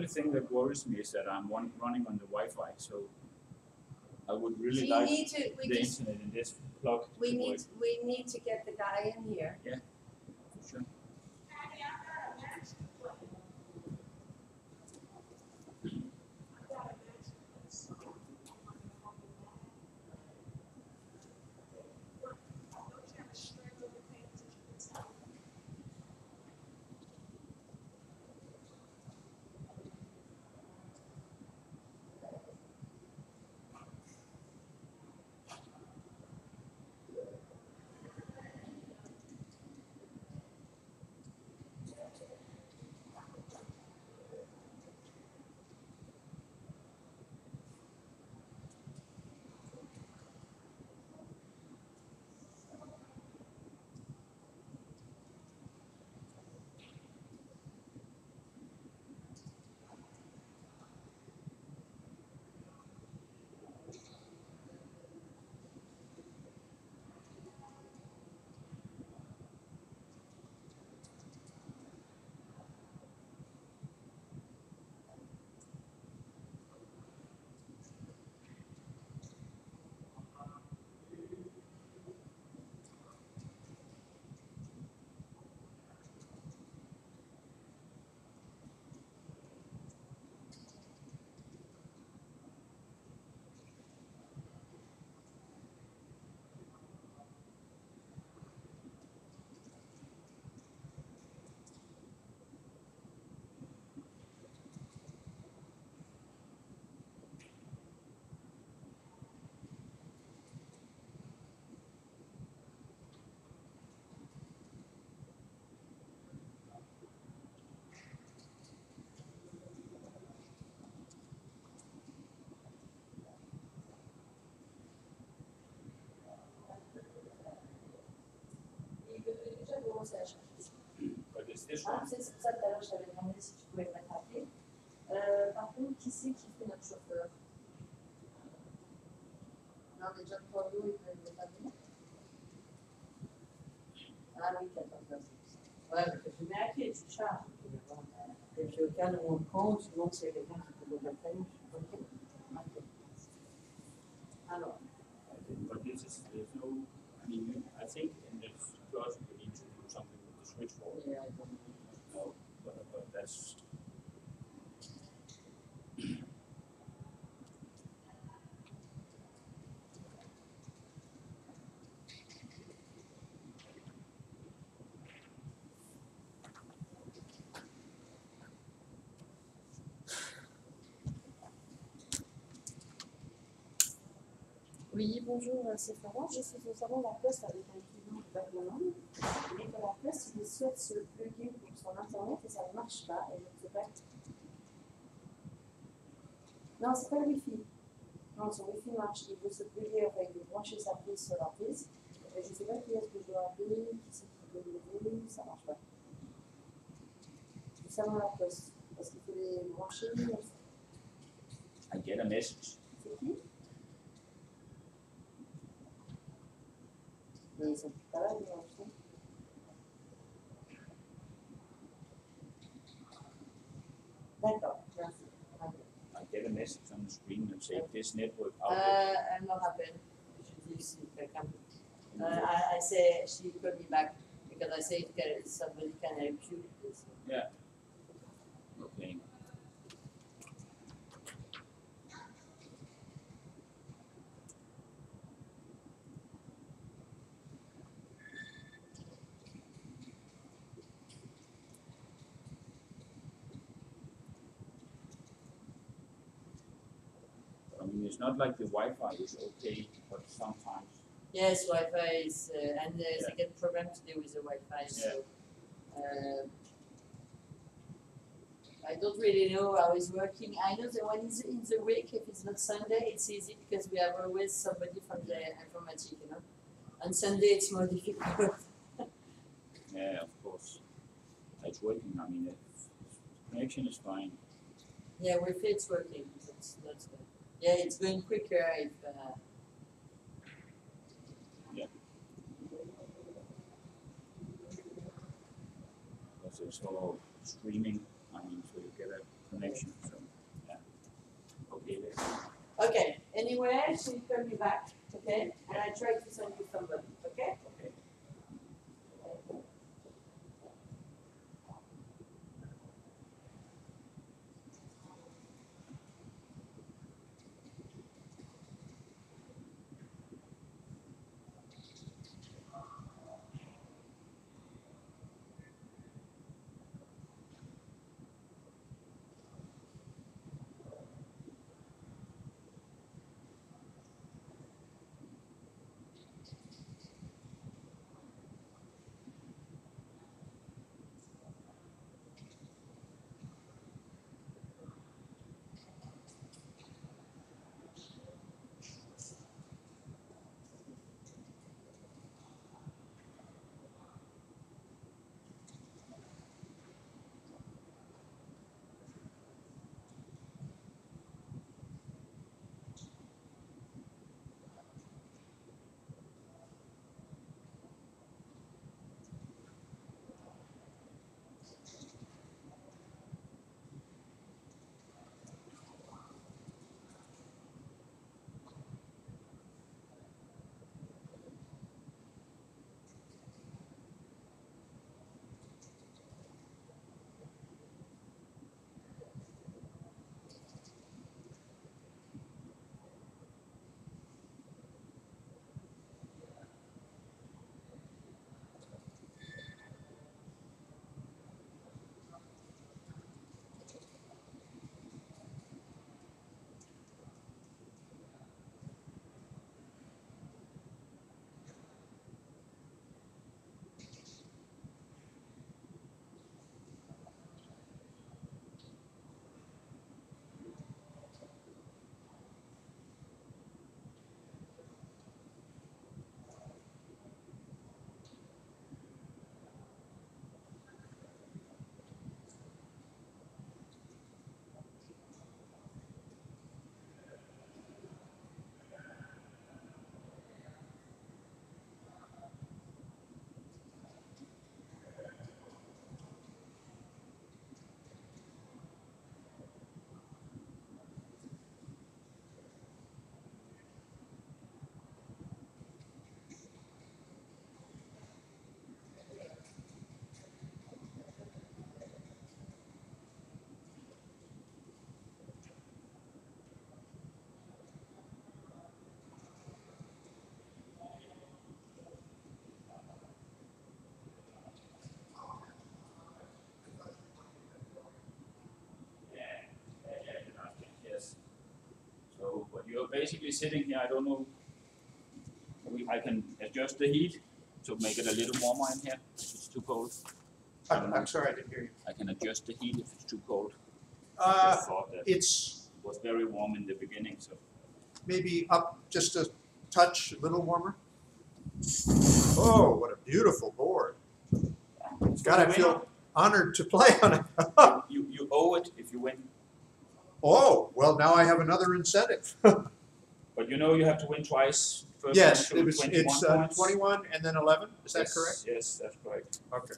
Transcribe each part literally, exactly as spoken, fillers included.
only thing that worries me is that I'm one, running on the Wi-Fi, so I would So really you like need to, we the just, internet in this plug we to need, work. we need to get the guy in here. For sure. But is this Ah, one? c'est pour ça que tout à l'heure je t'avais demandé si tu pouvais me mettre à pied. Euh, par contre, qui c'est qui fait notre chauffeur? Non, mais John Porto, il ne veut pas venir. Ah oui, quatorze heures. Ouais, mais je mets à pied, tu charges. Et puis au cas où on compte, sinon c'est quelqu'un qui peut le faire. Ok. Alors. But this is, there's no, I mean, you- I think in this clause we need to do something with the switchboard. Yeah, I don't know. No, but, but that's. Oui, bonjour, c'est Florence. Je suis au salon La Poste avec un client de Babylone. Et que La Poste, il souhaite se plugger pour son internet et ça ne marche pas. Et je ne sais pas. Non, c'est pas le Wi-Fi. Non, son Wi-Fi marche. Il veut se plugger, enfin, il veut brancher sa prise sur la prise. Et je ne sais pas qui est-ce que je dois appeler, qui c'est qui peut l'aider, ça ne marche pas. Du salon La Poste. Parce qu'il faut les brancher. I get a message. C'est qui? Mais ils sont pas là, les brancher. D'accord, merci. I get a message on the screen and say this network Euh, outlet. elle me rappelle. Je dis si quelqu'un. Uh, I, I say she called me back because I say can, somebody can help you with this. Yeah. Okay. I mean, it's not like the Wi-Fi is okay, but sometimes. Yes, Wi-Fi is, uh, and there's Yeah. a good problem today with the Wi-Fi. So uh, I don't really know how it's working. I know that when it's in the week, if it's not Sunday, it's easy because we have always somebody from the informatic, you know. On Sunday, it's more difficult. Yeah, of course. It's working. I mean, it, connection is fine. Yeah, Wi-Fi it's working. That's, that's good. Yeah, it's going quicker if. Uh, Because it's all streaming. I I mean, so you get a connection. So yeah. Okay. Let's Okay, anyway, she'll call me back, okay? And I try to send you somebody, okay? okay. Yes. So, but you're basically sitting here. I don't know. We, I can adjust the heat to make it a little warmer in here. If it's too cold. I'm, I'm sorry, I didn't hear you. I can adjust the heat if it's too cold. I Uh, just thought that it's it was very warm in the beginning, so. maybe up just a touch, a little warmer. Oh, what a beautiful board. God, I feel honored to play on it. you you owe it if you win. Oh, well, now I have another incentive. But you know you have to win twice. First Yes, one to it was, twenty-one it's uh, points. twenty-one and then eleven, is that Yes, correct? Yes, that's correct. Okay.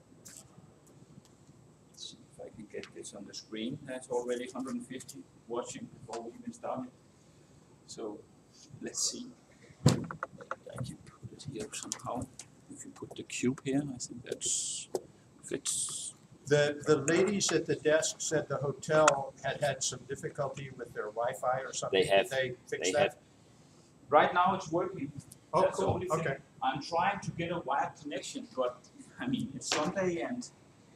Let's see if I can get this on the screen. That's already one hundred fifty watching before we even started. So let's see. I can put it here somehow. If you put the cube here, I think that's fits. The, the ladies at the desk said the hotel had had some difficulty with their Wi-Fi or something. They have. Did they fix They that? have. Right now it's working. Oh, That's the cool, only thing. okay. I'm trying to get a wired connection, but I mean it's Sunday and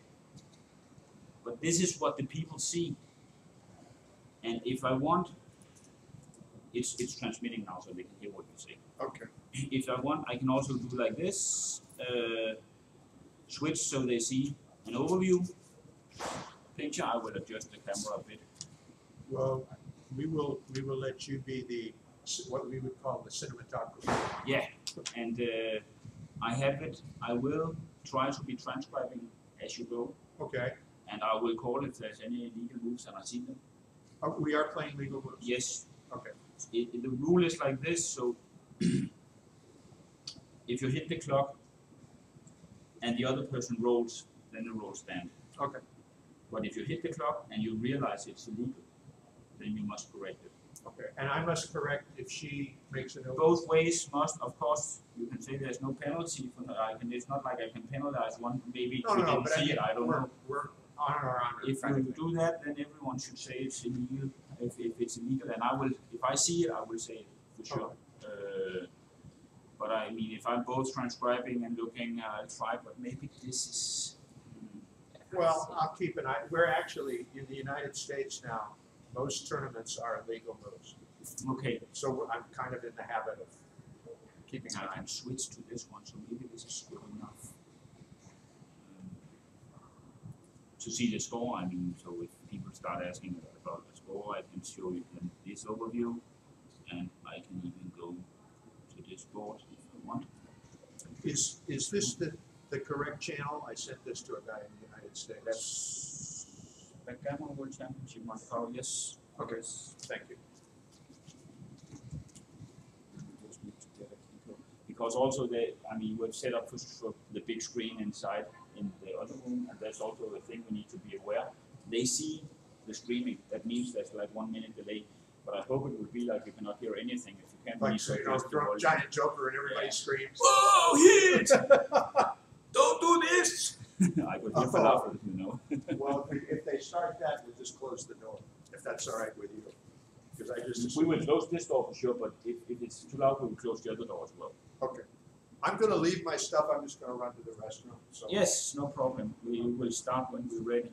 but this is what the people see. And if I want, it's it's transmitting now so they can hear what you say. Okay. If I want, I can also do like this, uh, switch so they see an overview picture. I will adjust the camera a bit. Well, we will, we will let you be the, what we would call the cinematographer. Yeah, and uh, I have it. I will try to be transcribing as you go, Okay. and I will call if there's any legal moves and I see them. Oh, we are playing legal moves? Yes. Okay. It, it- the rule is like this, so if you hit the clock and the other person rolls, then the roll stand. Okay. But if you hit the clock and you realize it's illegal, then you must correct it. Okay, and I must correct if she makes a note. Both ways must, of course, you can say there's no penalty for, I can, it's not like I can penalize one, maybe No, we no, no, didn't but I see mean, it, I don't we're, know. we're on our honor. If kind you of thing. do that, then everyone should say it's illegal, if, if it's illegal, and I will, if I see it, I will say it for sure. Uh, But I mean, if I'm both transcribing and looking, I'll try, but maybe this is. hmm, Well, I'll keep an eye, we're actually, in the United States now, most tournaments are illegal moves. Okay, So we're- I'm kind of in the habit of keeping an I eye. can switch to this one, so maybe this is good enough. Um, To see the score, I mean, so if people start asking about the score, I can show you them this overview, and I can even go to this board if I want. Is, is this the, the correct channel? I sent this to a guy in the United States. That's Backgammon World Championship, Macau, yes. Okay, Yes. thank you. Just need to get a keycode. Because also they, I mean, we've set up for, for the big screen inside in the other room, and there's also a thing we need to be aware. They see the streaming, that means there's like one minute delay, but I hope it will be like you cannot hear anything if you can't. Like, so you know, throw a giant joker and everybody Yeah. screams. Whoa, hit! Don't do this! I could hear Oh. laughter, you know. Well, if we- if they start that, we'll just close the door, if that's all right with you. Because I just. We will close this door for sure, but if, if it's too loud, we will close the other door as well. Okay. I'm gonna leave my stuff, I'm just gonna run to the restroom, so. Yes, no problem. We will start when we're ready.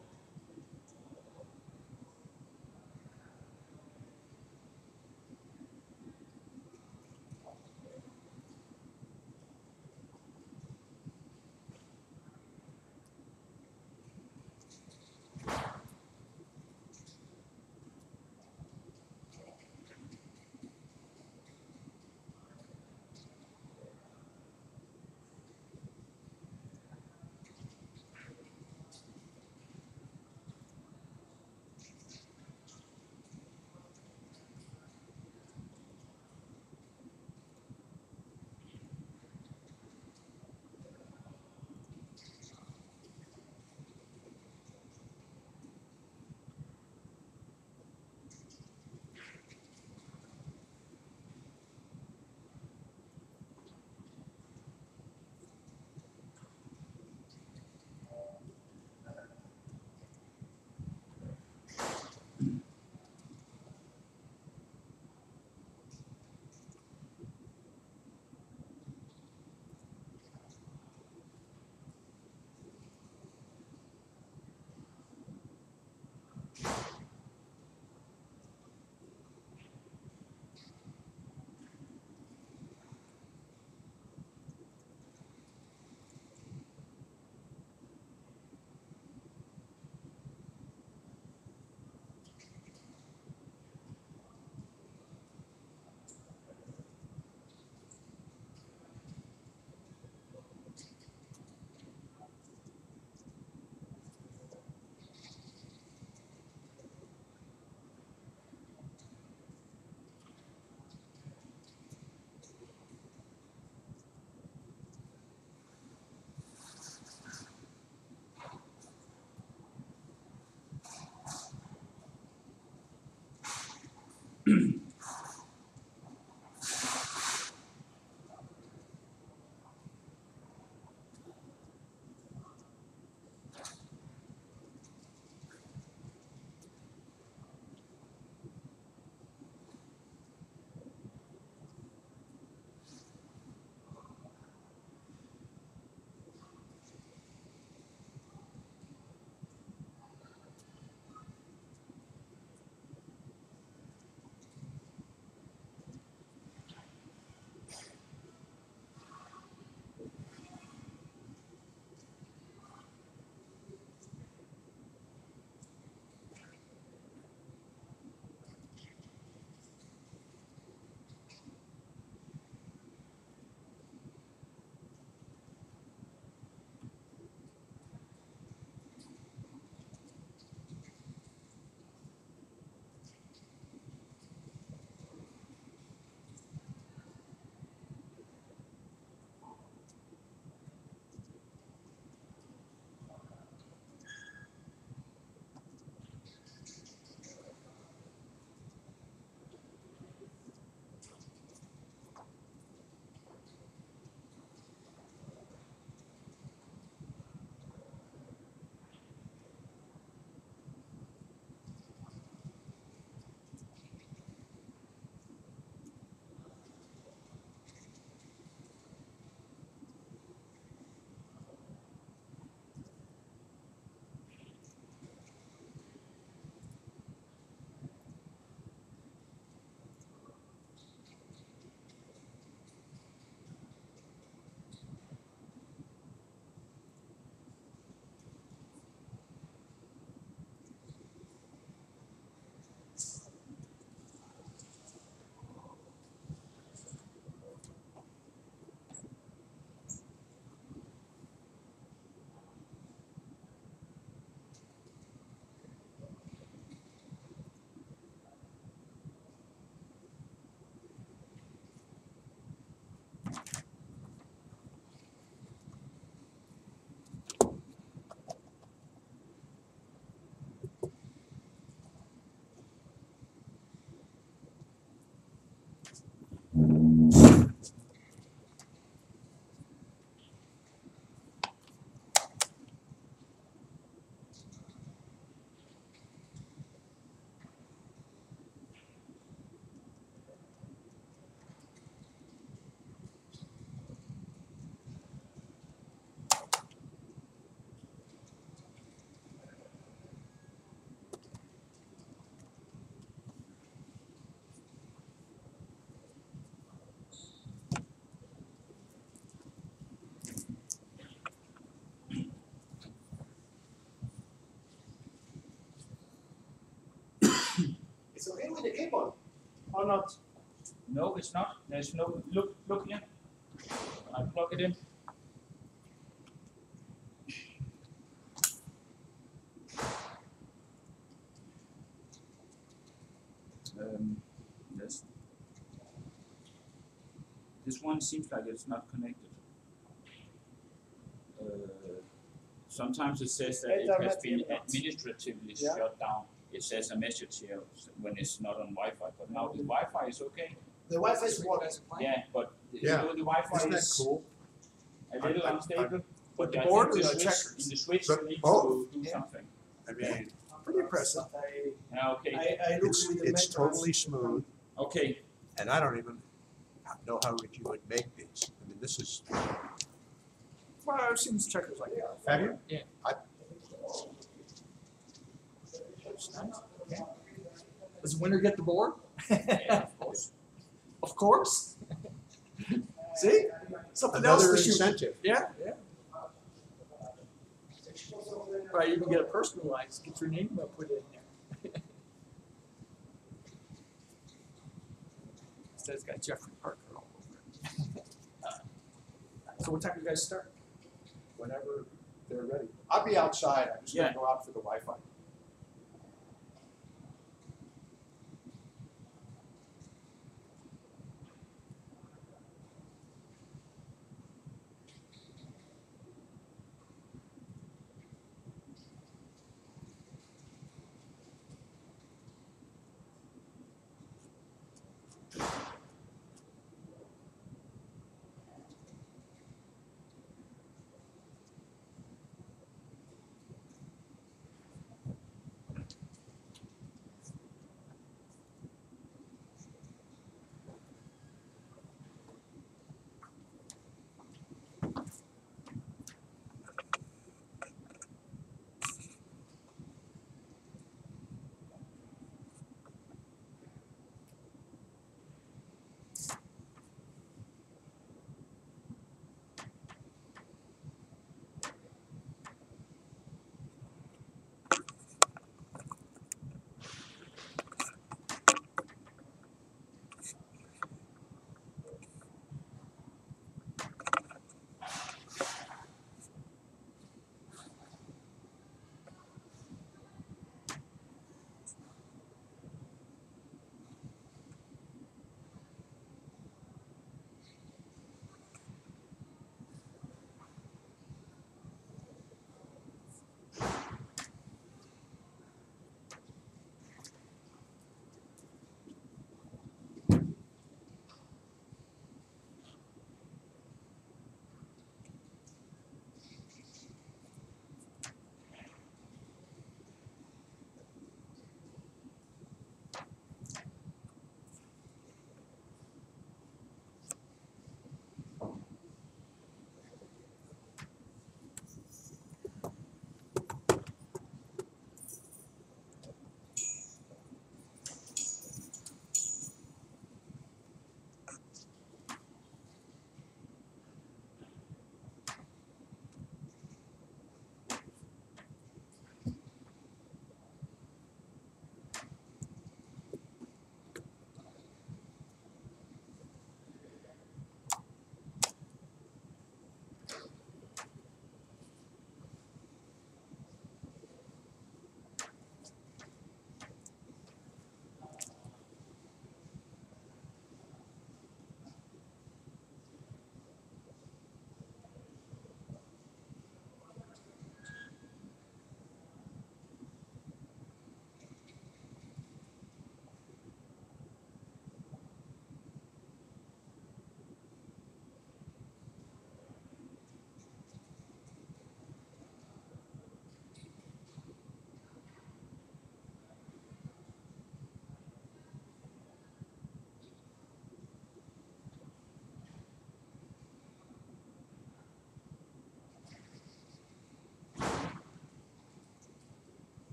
with the cable, or not? No, it's not. There's no, look, look here. I plug it in. Um, this, this one seems like it's not connected. Uh, sometimes it says that it has been administratively Yeah. shut down. It says a message here when it's not on Wi-Fi, but now the Wi-Fi is okay. The Wi-Fi is working. Yeah, but the, Yeah. you know, the Wi-Fi Isn't that is cool? a little I'm- I'm- unstable. But the I board think or the the switch, checkers? in the switch But you need both. to do Yeah. something. I mean, Pretty impressive. I, Yeah, okay, I, I look it's, with the it's maintenance. totally smooth, okay. and I don't even know how would you would make these. I mean, this is, Well, I've seen checkers like that. have you? Yeah. I, Does the winner get the board? Yeah, of course. Of course. See? Something else another to shoot. incentive. Yeah, yeah. Right, you can get it personalized, get your name up, put it in there. Instead, it's got Jeffrey Parker all over it. So what time do you guys start? Whenever they're ready. I'll be outside, I'm just Yeah. gonna go out for the Wi-Fi.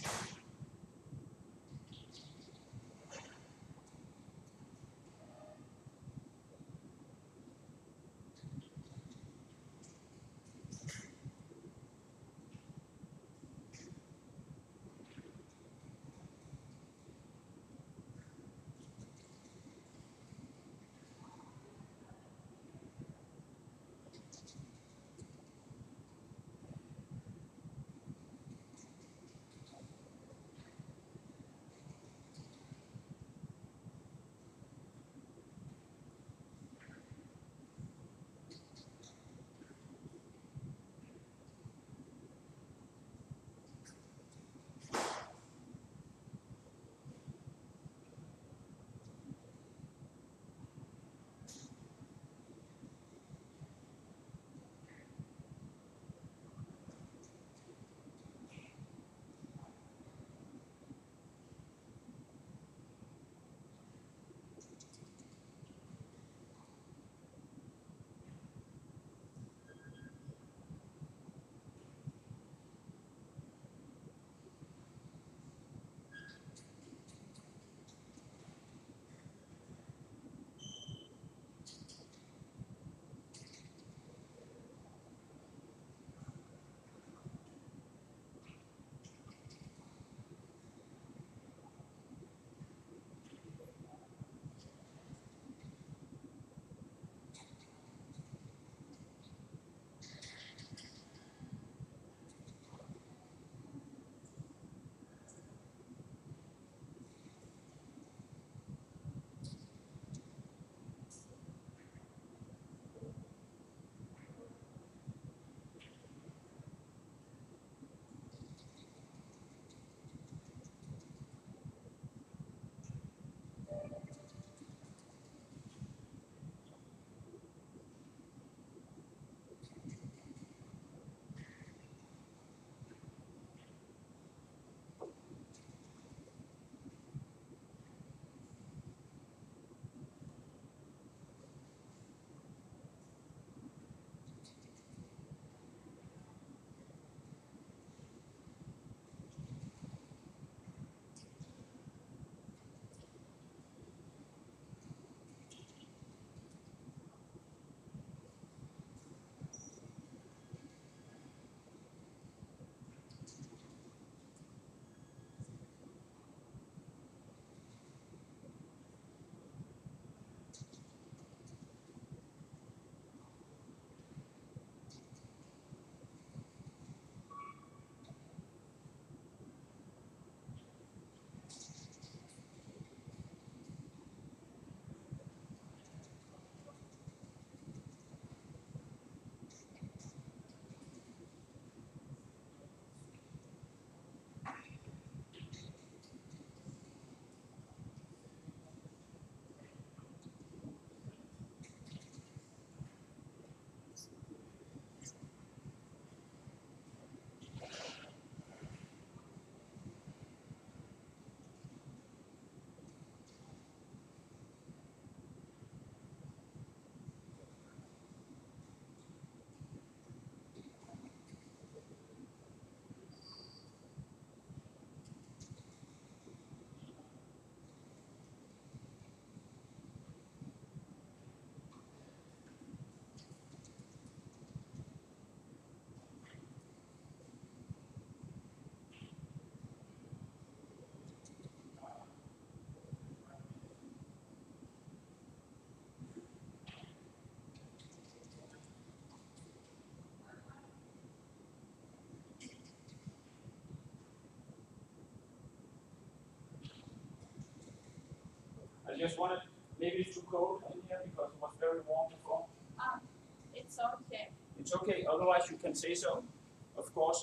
I just wanted, maybe it's too cold in here because it was very warm before. Ah, it's okay. It's okay, otherwise you can say so, of course.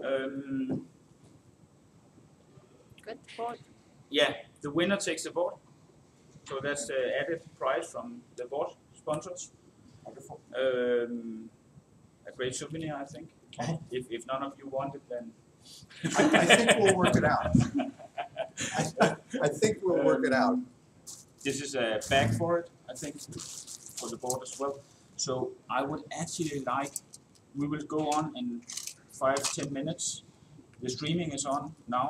Um, Good board. yeah, the winner takes the board. So that's the added prize from the board sponsors. Wonderful. Um, a great souvenir, I think. If, if none of you want it, then. I, I think we'll work it out. I, I think we'll work it out. This is a bag for it, I think, for the board as well. So I would actually like, we will go on in five, ten minutes. The streaming is on now.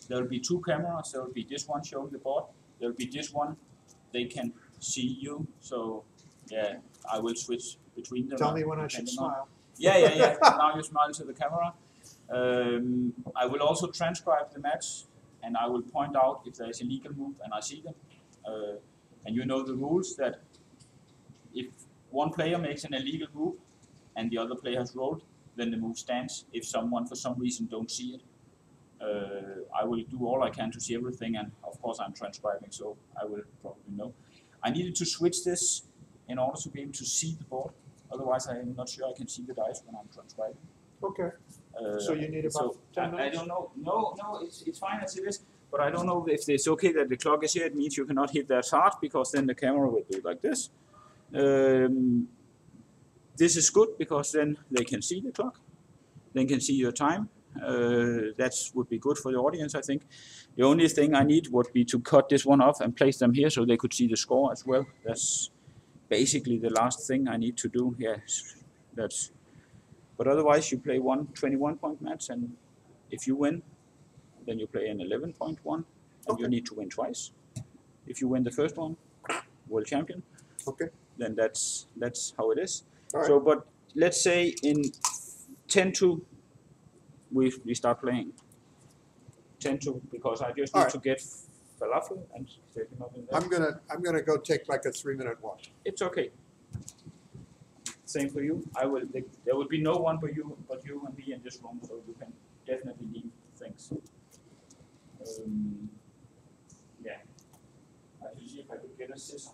there will be two cameras. There will be this one showing the board. There will be this one. They can see you. So yeah, I will switch between them. Tell me when I should depending on- smile. Yeah, yeah, yeah. Now you smile to the camera. Um, I will also transcribe the match, and I will point out if there is a legal move, and I see them. Uh, and you know the rules that if one player makes an illegal move and the other player has rolled, then the move stands. If someone for some reason don't see it, uh, I will do all I can to see everything, and of course I'm transcribing, so I will probably know. I needed to switch this in order to be able to see the board. Otherwise, I'm not sure I can see the dice when I'm transcribing. Okay, Uh, so you need about so ten I, I minutes? don't know. No, no, it's it's fine as it is. But I don't know if it's okay that the clock is here. It means you cannot hit that hard because then the camera will do like this. Um, this is good because then they can see the clock. They can see your time. Uh, that would be good for the audience, I think. The only thing I need would be to cut this one off and place them here so they could see the score as well. That's basically the last thing I need to do. Yes, that's. But otherwise, you play one twenty-one point match, and if you win, then you play an eleven point one, and you Okay. need to win twice. If you win the first one, world champion. Okay. Then that's that's how it is. All right. So, but let's say in ten two, we we start playing. ten two, because I just need All right. to get falafel and take him up in there. I'm gonna, I'm gonna go take like a three minute walk. It's okay. Same for you. I will. There will be no one but you, but you and me in this room, so you can definitely leave things. Um, yeah. I should see if I could get a scissor.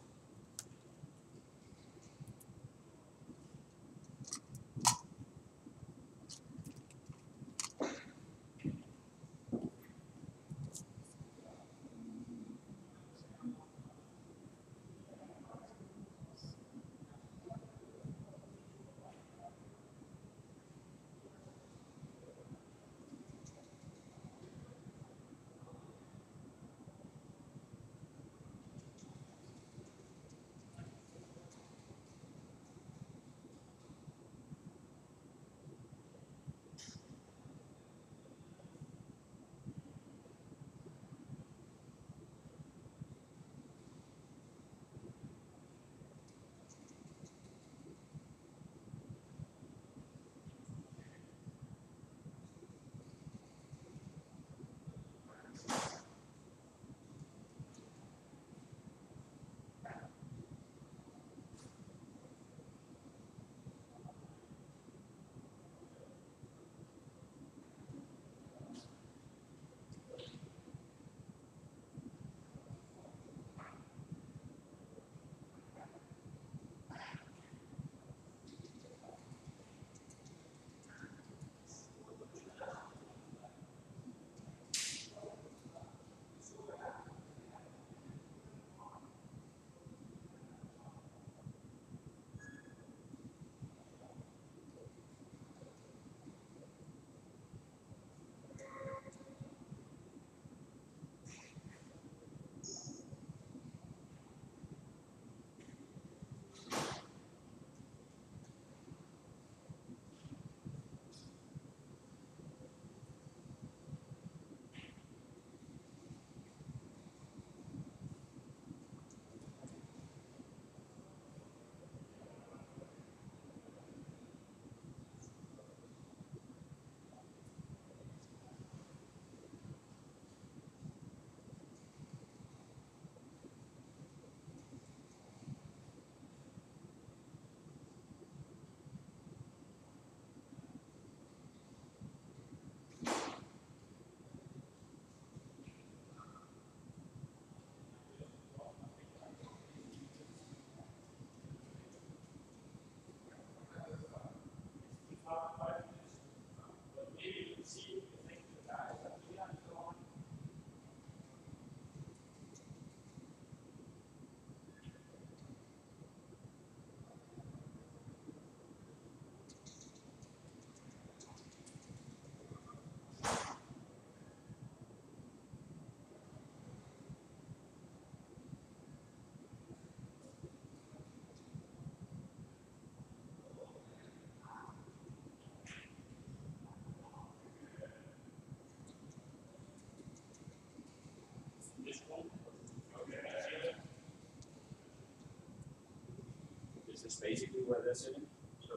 where they're sitting. So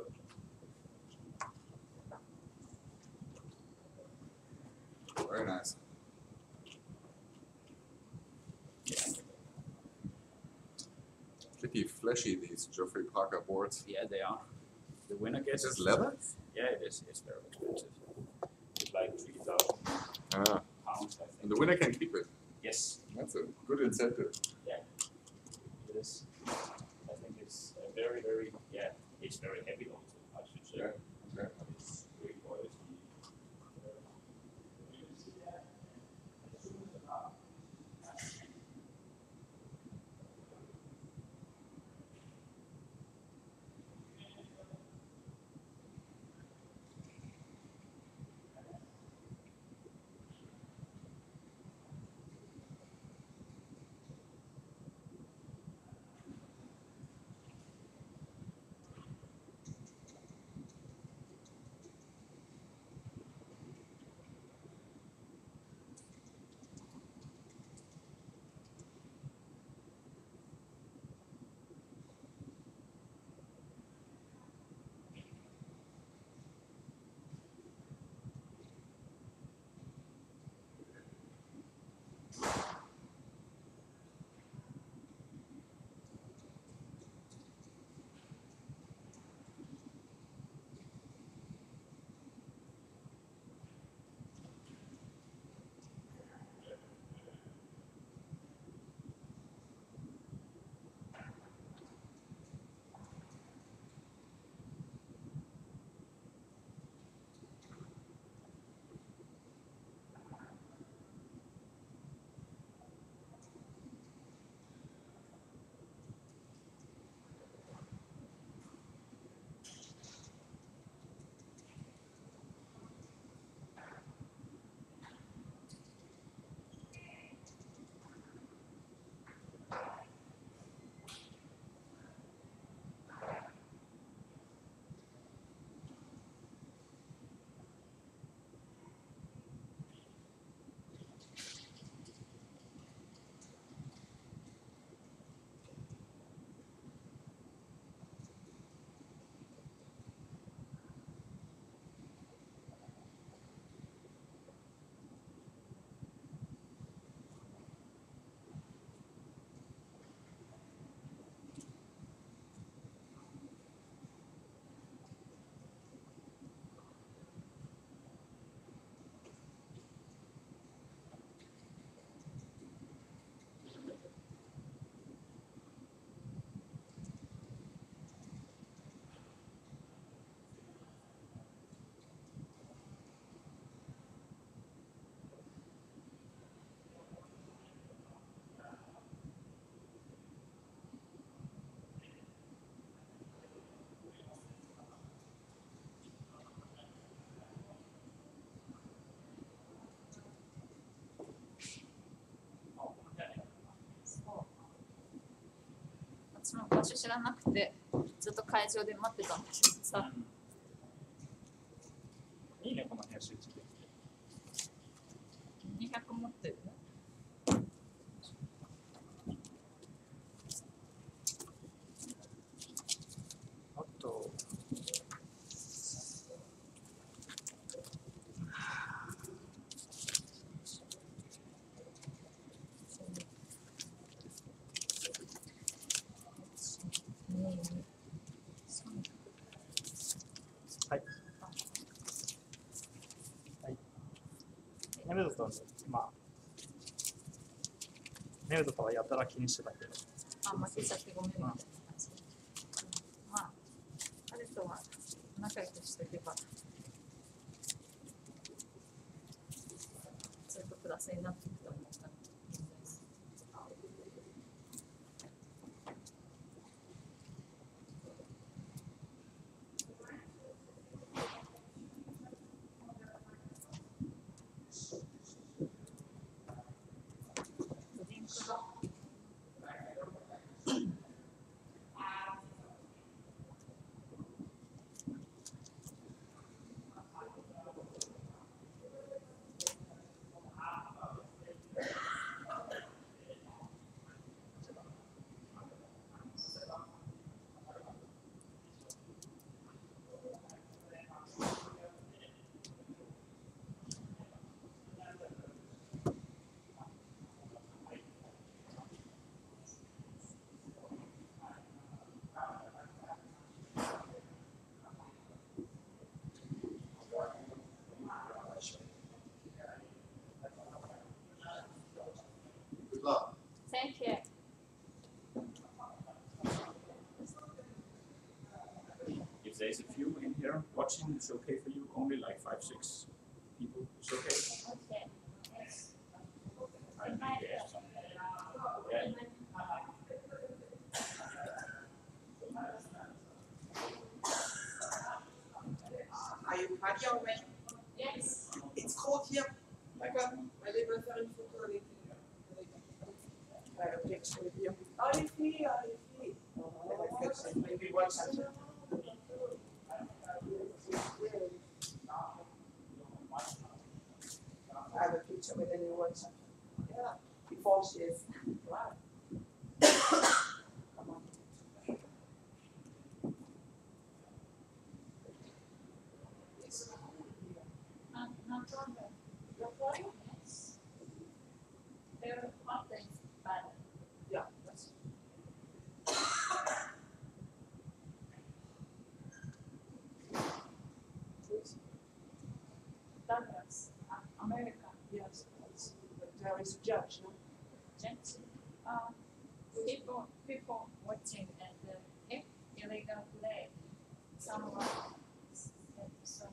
Very nice. Pretty fleshy, these Geoffrey Parker boards. yeah, they are. The winner gets Is this leather? Yeah, it is. It's very expensive. It's like three thousand Ah, pounds, I and think. the winner can keep it. Yes, That's a good incentive. it is. I think it's a very, very, yeah, it's very heavy also, I should say. Yeah, okay. But it's great quality. 私も場所知らなくてずっと会場で待ってたんですよ。さいいね、この編集地で。 にひゃく持ってるね。 あと、 ネメドとは、まあ、ネメドとはやたら気にしてたけど、 あ、負けちゃってごめんみたいな感じ。まあ、彼とは仲良くしていけば、ずっとプラスになっていくと思ったので、現在です。ドリンクが Good luck. Thank you. If there's a few in here watching, it's okay for you. Only like five, six people. It's okay. Okay. Yes. I need to add some. Yeah. Are you ready already? Yes. It's cold here. D'accord. Allez, va faire une photo avec euh, le texte here. Oh, les filles, oh, les filles. Oh, maybe one sentence. I have a picture with a new one sentence. Yeah. Before she is. Wow. Come on. Uh, no problem. No problem? Yes. There are things, but Yeah. That's Douglas, uh, America, yes. That's, but there is a judge, no? James, uh, people, people watching and uh, if illegal play, someone said some.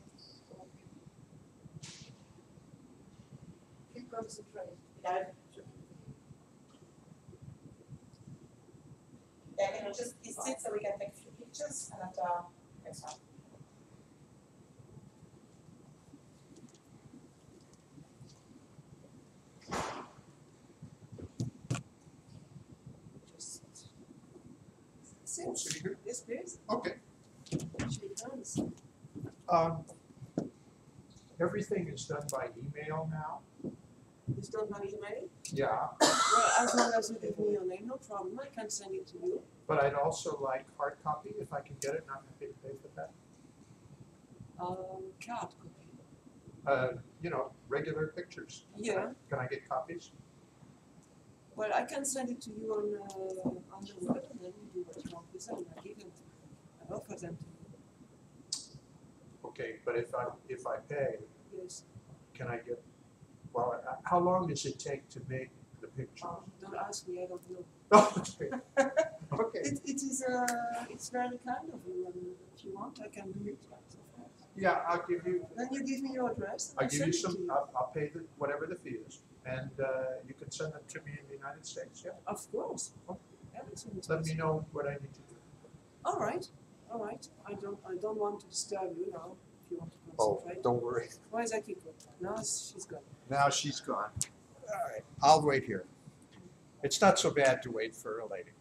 Keep concentrating. Yeah. Yeah, can you just sit so we can take a few pictures and then, uh, next one. Just sit. Oh, sitting here? Yes, please. Okay. Shake hands. Um, everything is done by email now. It's done by email. Yeah. Well, as long as you give me your name, no problem. I can send it to you. But I'd also like hard copy if I can get it, not have to pay for that. Um, card copy. Uh, you know, regular pictures. Yeah. Can I get copies? Well, I can send it to you on uh, on the web, and then you do what you want with them. I give them. I offer them to you. Okay, but if I, if I pay, Yes. can I get, well, uh, how long does it take to make the picture? Um, don't ask me. I don't know. Oh, okay. Okay. It it is uh it's very kind of you. And if you want, I can do it. Yes, of course. Yeah, I'll give you, Then you give me your address. And I'll I give you send it some, to I'll, I'll pay the, whatever the fee is, and, uh, you can send them to me in the United States, yeah? Of course. Everything is Let me possible. know what I need to do. All right. All right. I don't I don't want to disturb you now. If you want to Oh, concentrate. don't worry. Where is Akiko? Now she's gone. Now she's gone. All right, I'll wait here. It's not so bad to wait for a lady.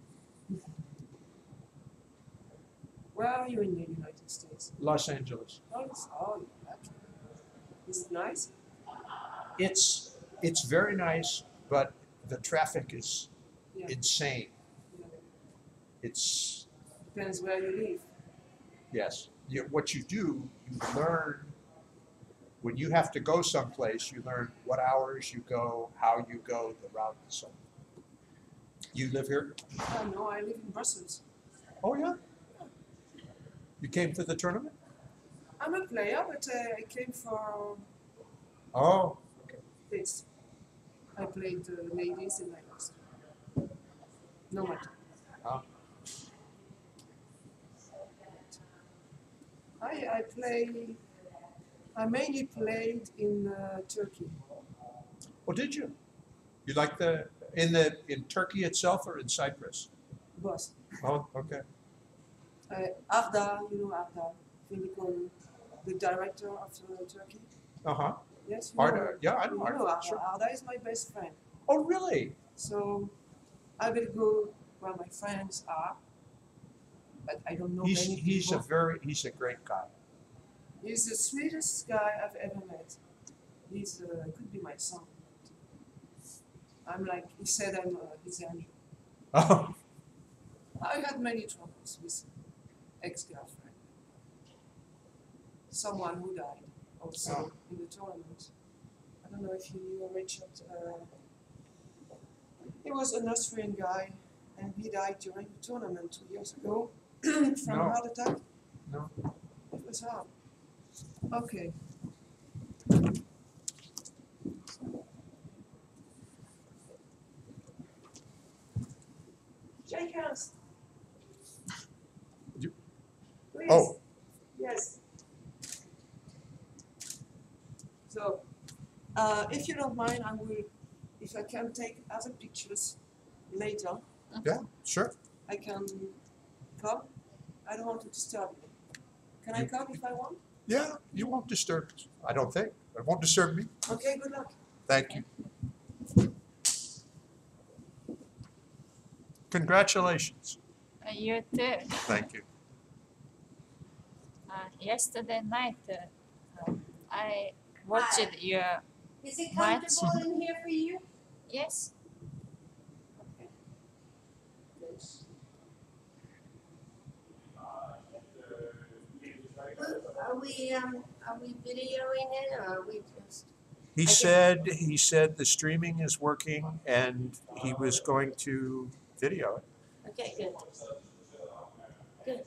Where are you in the United States? Los Angeles. Oh, it's, oh, okay. Is it nice? It's, it's very nice, but the traffic is Yeah. insane. Yeah. It's, Depends where you live. yes, you, what you do, you learn, when you have to go someplace, you learn what hours you go, how you go, the route and so on. You live here? Oh no, I live in Brussels. Oh, yeah? You came to the tournament? I'm a player, but uh, I came for Oh, this. I played the ladies and I lost. No matter. Ah. I I play. I mainly played in uh, Turkey. oh, did you? You like the, in the, in Turkey itself or in Cyprus? Boss. Oh, okay. Uh, Arda, you know Arda, Finikon, the director of uh, Turkey. Uh-huh. Yes, you know, Arda, yeah, I you know know Arda, Arda. sure. Arda is my best friend. Oh, really? So I will go where my friends are, but I don't know He's, many he's a people. very, he's a great guy. He's the sweetest guy I've ever met. He's uh, could be my son. I'm like he said I'm uh, his angel. Oh, I had many troubles with ex-girlfriend. Someone who died also in the tournament. I don't know if you knew Richard. Uh, he was an Austrian guy, and he died during the tournament two years ago from No. a heart attack. No. It was hard. Okay. Shake hands. You- Please. Oh. Yes. So, uh, if you don't mind, I will, if I can take other pictures later, Yeah, sure. I can come. I don't want to disturb you. Can I You- come if I want? Yeah, you won't disturb us. I don't think. It won't disturb me. Okay, good luck. Thank you. Congratulations. Uh, You too. Thank you. Uh, yesterday night, uh, I watched your Is it What? comfortable in here for you? yes. Are we, um, are we videoing it or are we just? He Okay. said, he said the streaming is working and he was going to video it. Okay, good. Good.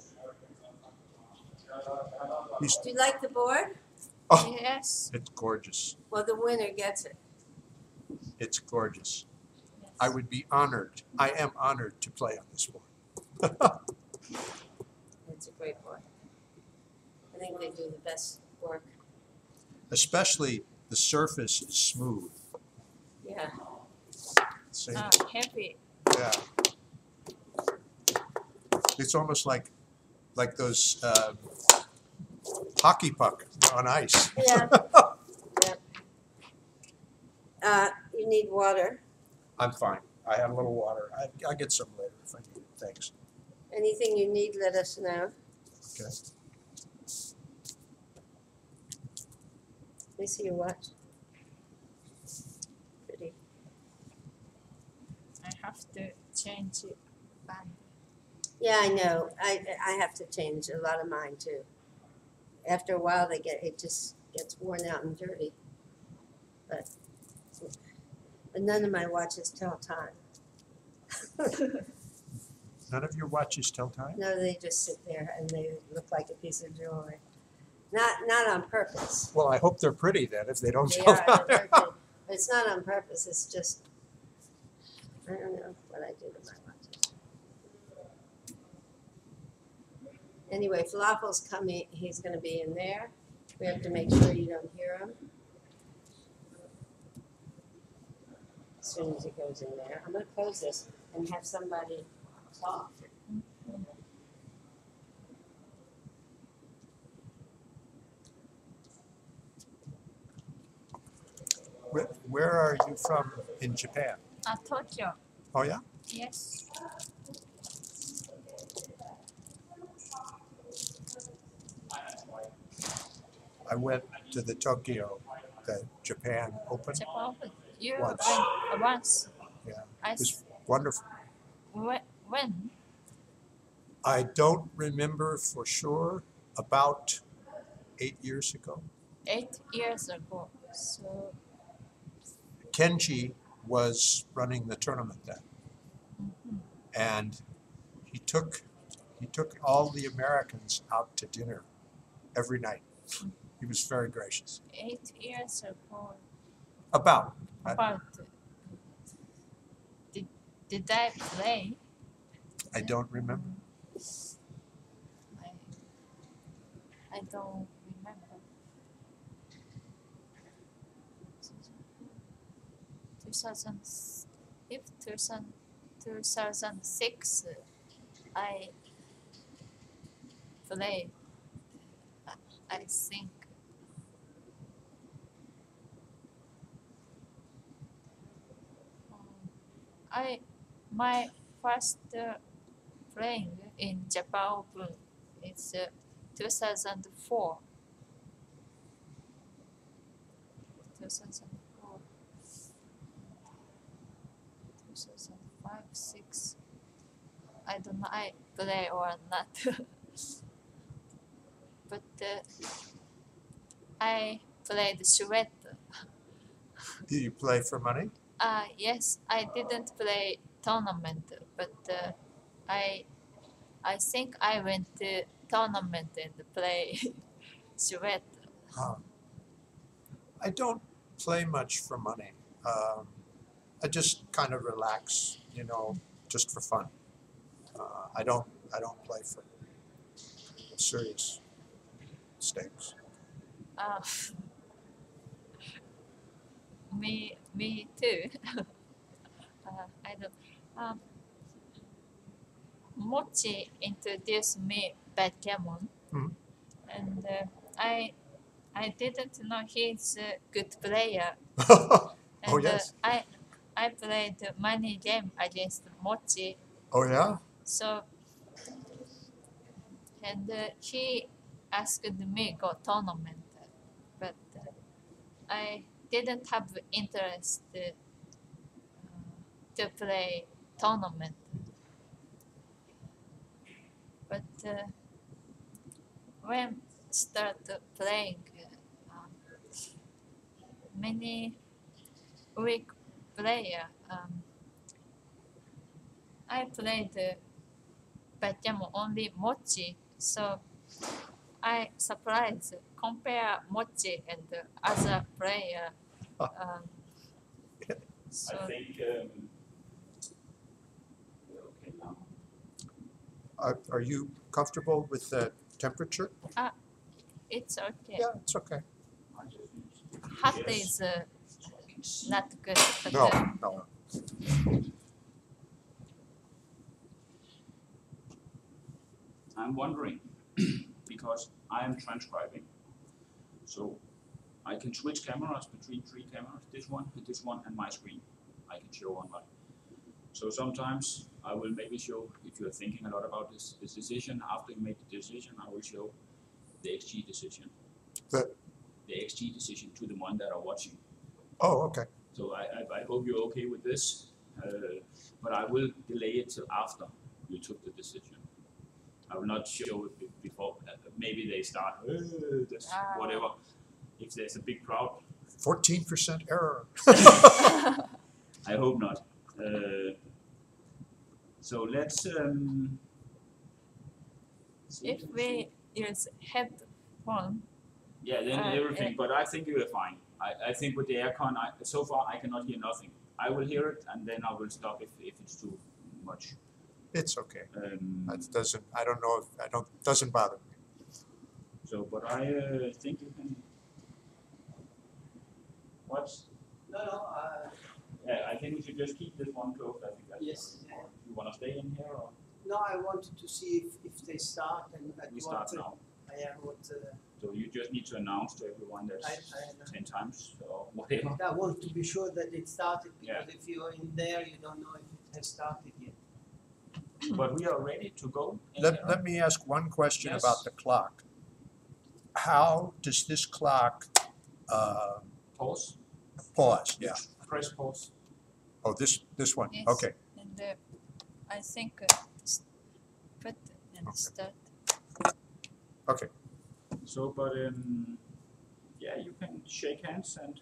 He's, Do you like the board? oh, Yes. it's gorgeous. Well, the winner gets it. It's gorgeous. I would be honored, I am honored to play on this board. It's a great board. I think they do the best work. Especially the surface is smooth. Yeah. See? Uh, heavy. Yeah. It's almost like, like those um, hockey puck on ice. Yeah. Yeah. Uh, you need water. I'm fine. I have a little water. I, I'll get some later if I need it. Thanks. Anything you need, let us know. Okay. Let me see your watch. Pretty. I have to change band. Yeah, I know. I, I have to change a lot of mine too. After a while, they get, it just gets worn out and dirty. But, but none of my watches tell time. None of your watches tell time? No, they just sit there and they look like a piece of jewelry. Not, not on purpose. Well, I hope they're pretty then if they don't They tell are, time. they're very good. But it's not on purpose, it's just, I don't know what I do to my watches. Anyway, Falafel's coming, he's gonna be in there. We have to make sure you don't hear him. As soon as he goes in there. I'm gonna close this and have somebody talk. Where, where are you from in Japan? Uh, Tokyo. Oh, yeah? Yes. I went to the Tokyo, the Japan Open. Japan. You Once. went once. Yeah, I it was s- wonderful. when, when? I don't remember for sure, about eight years ago. Eight years ago. So Kenji was running the tournament then. mhm. And he took, he took all the Americans out to dinner every night. He was very gracious. eight years ago. About, I- About did did I play? I don't remember. I I don't remember. Two thousand if two thousand two thousand six I played. I, I think. Um, I my first uh, playing in Japan Open is uh, two thousand four. two thousand four. two thousand five, six. I don't know I play or not. But uh, I played Chouette. Do you play for money? Uh, yes, I didn't play tournament, but uh, I I think I went to tournament and play Chouette. Um, I don't play much for money. Um, I just kind of relax, you know, just for fun. Uh, I don't, I don't play for serious stakes. Uh, me, me too. uh, I don't. Um, Mochi introduced me backgammon, Mhm. and uh, I, I didn't know he's a good player. Oh, And yes. uh, I, I played many game against Mochi, Oh, yeah? so and uh, he asked me go tournament, but uh, I didn't have interest uh, to play tournament. But uh, when start playing, uh, um, many weak player, um, I played uh, backgammon only Mochi, so I surprised compare Mochi and the other player. Um, so I think, um, we're okay now. Are, are you comfortable with the temperature? it's okay. Yeah, it's okay. I just use- Hot Yes. is uh, So I can see. not good, but No, uh, no. I'm wondering, because I am transcribing, so I can switch cameras between three cameras, this one, and this one, and my screen. I can show online. So sometimes I will maybe show, if you're thinking a lot about this, this decision, after you make the decision, I will show the X G decision. The- The X G decision to the one that are watching. Oh, okay. So I, I, I hope you're okay with this, uh, but I will delay it till after you took the decision. I will not show it be- before, uh, maybe they start, uh, this, Ah. whatever. If there's a big crowd, Fourteen percent error. I hope not. Uh, so let's, um. see. if we use headphone, Yeah, then uh, everything, but I think you are fine. I, I think with the aircon, I, so far I cannot hear nothing. I will hear it and then I will stop if, if it's too much. It's okay. Um, That doesn't, I don't know if, I don't, doesn't bother me. so, but I uh, think you can. What's? No, no, uh, Yeah, I think we should just keep this one closed. I think that's. yes. fine. You want to stay in here or No, I wanted to see if, if they start and at we what, start now? uh, yeah, what, uh, So you just need to announce to everyone I, that's I, ten times or whatever. I want to be sure that it started, Yeah. because if you're in there, you don't know if it has started yet. But we are ready to go. in Let, here. let me ask one question Yes. about the clock. How does this clock, uh, Pause. pause? Yeah. Press pause. Oh, this, this one? Yes. Okay. and uh, I think uh, s- put and Okay. start. Okay. So, but um, yeah, you can shake hands and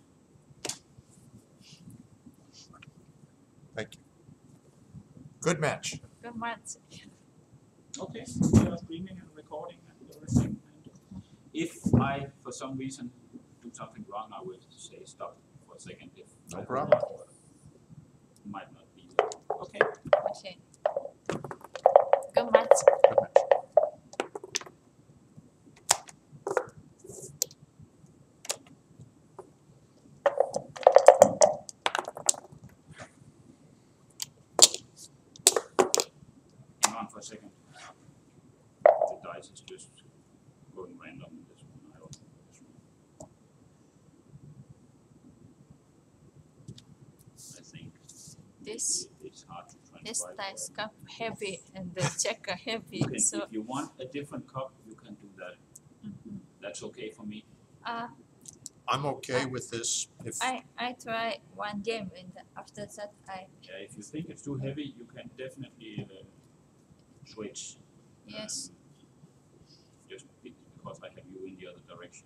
Thank you. Good match. Good match. okay, we are streaming and recording and everything. And if I, for some reason, do something wrong, I will say stop for a second. If No I problem. might not be there. Okay. Okay. Good match. Good match. Hang on for a second. The dice is just going random in this one. I don't know this one. I think This it- it's hard to transcribe. this uh, dice cup heavy and the checker heavy. You can, So if you want a different cup, you can do that. mhm. That's okay for me. uh, I'm okay with this. If, I I try one game and after that I Yeah, if you think it's too heavy, you can definitely uh, switch. yes um, Just be- because I have you in the other direction.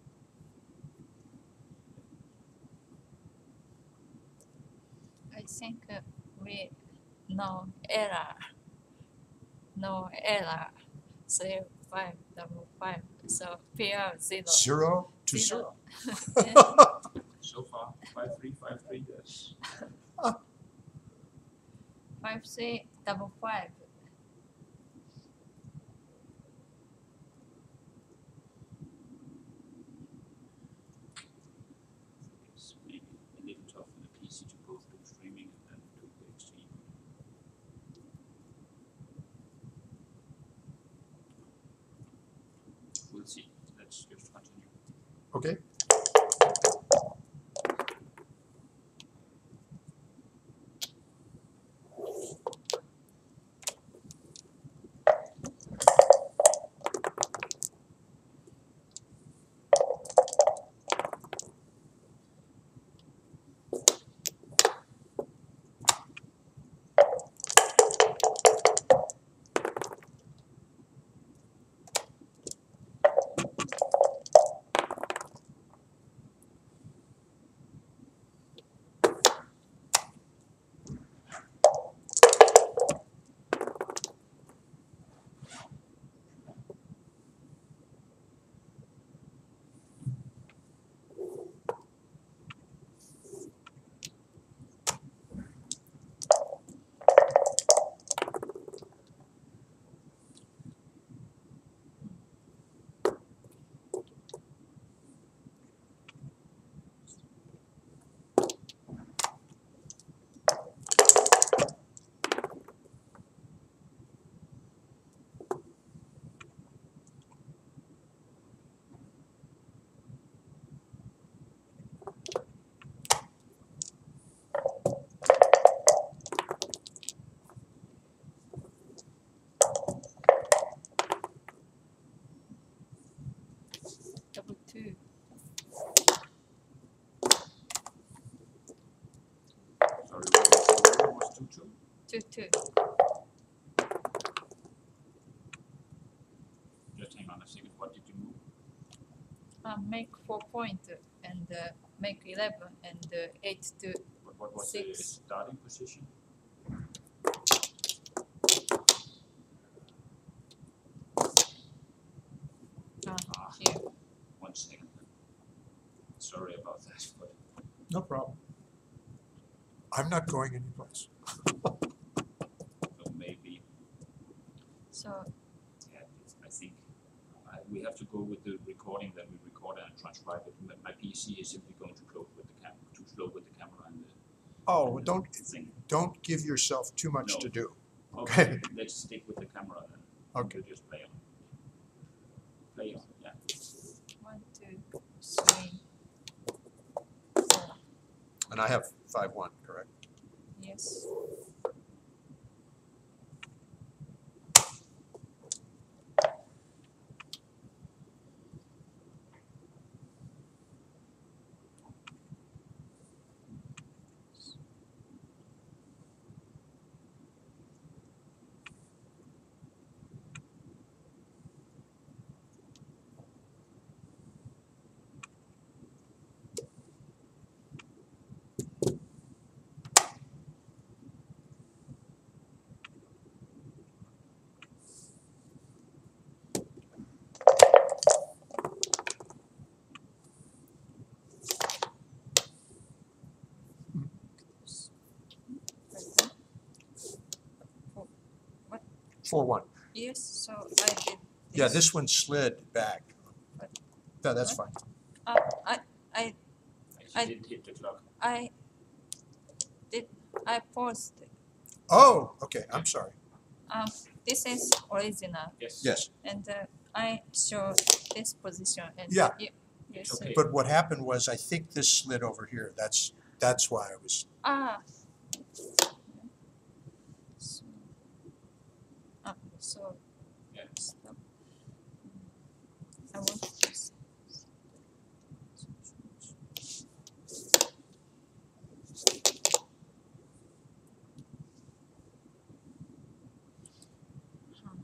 I think uh, we no error no error three five double five so P R zero. zero to zero. Zero. So far, five three five three. Yes. Five three double five. Let's see. Let's just continue. Okay. Double two. Sorry, what was the order? Was two two? Two two. Just hang on a second. What did you move? Uh, make four point and uh, make eleven and uh, eight to What, what was the six. starting position? Uh, Ah, here. one second. Sorry about that, but No problem. I'm not going anyplace. so maybe, So yeah, it's, I think I, we have to go with the recording that we record and transcribe it. My, my P C is simply going to close with the cam, too slow with the camera and the, Oh, and the don't thing. don't give yourself too much No. to do. Okay, let's stick with the camera then. Okay. We'll just play on. Play on, yeah. one, two, three, four. And I have five one, correct? Yes. Four one. Yes, so I did. Yeah, this one slid back. No, that's fine. Uh, I I I I- didn't hit the clock. I did I paused. Oh, okay, I'm sorry. Um, this is original, Yes. Yes, and uh, I show this position. And Yeah. You, yes. Okay. but what happened was I think this slid over here. That's that's why I was. Ah. So, ah, so Yeah. stop. I want this. Huh.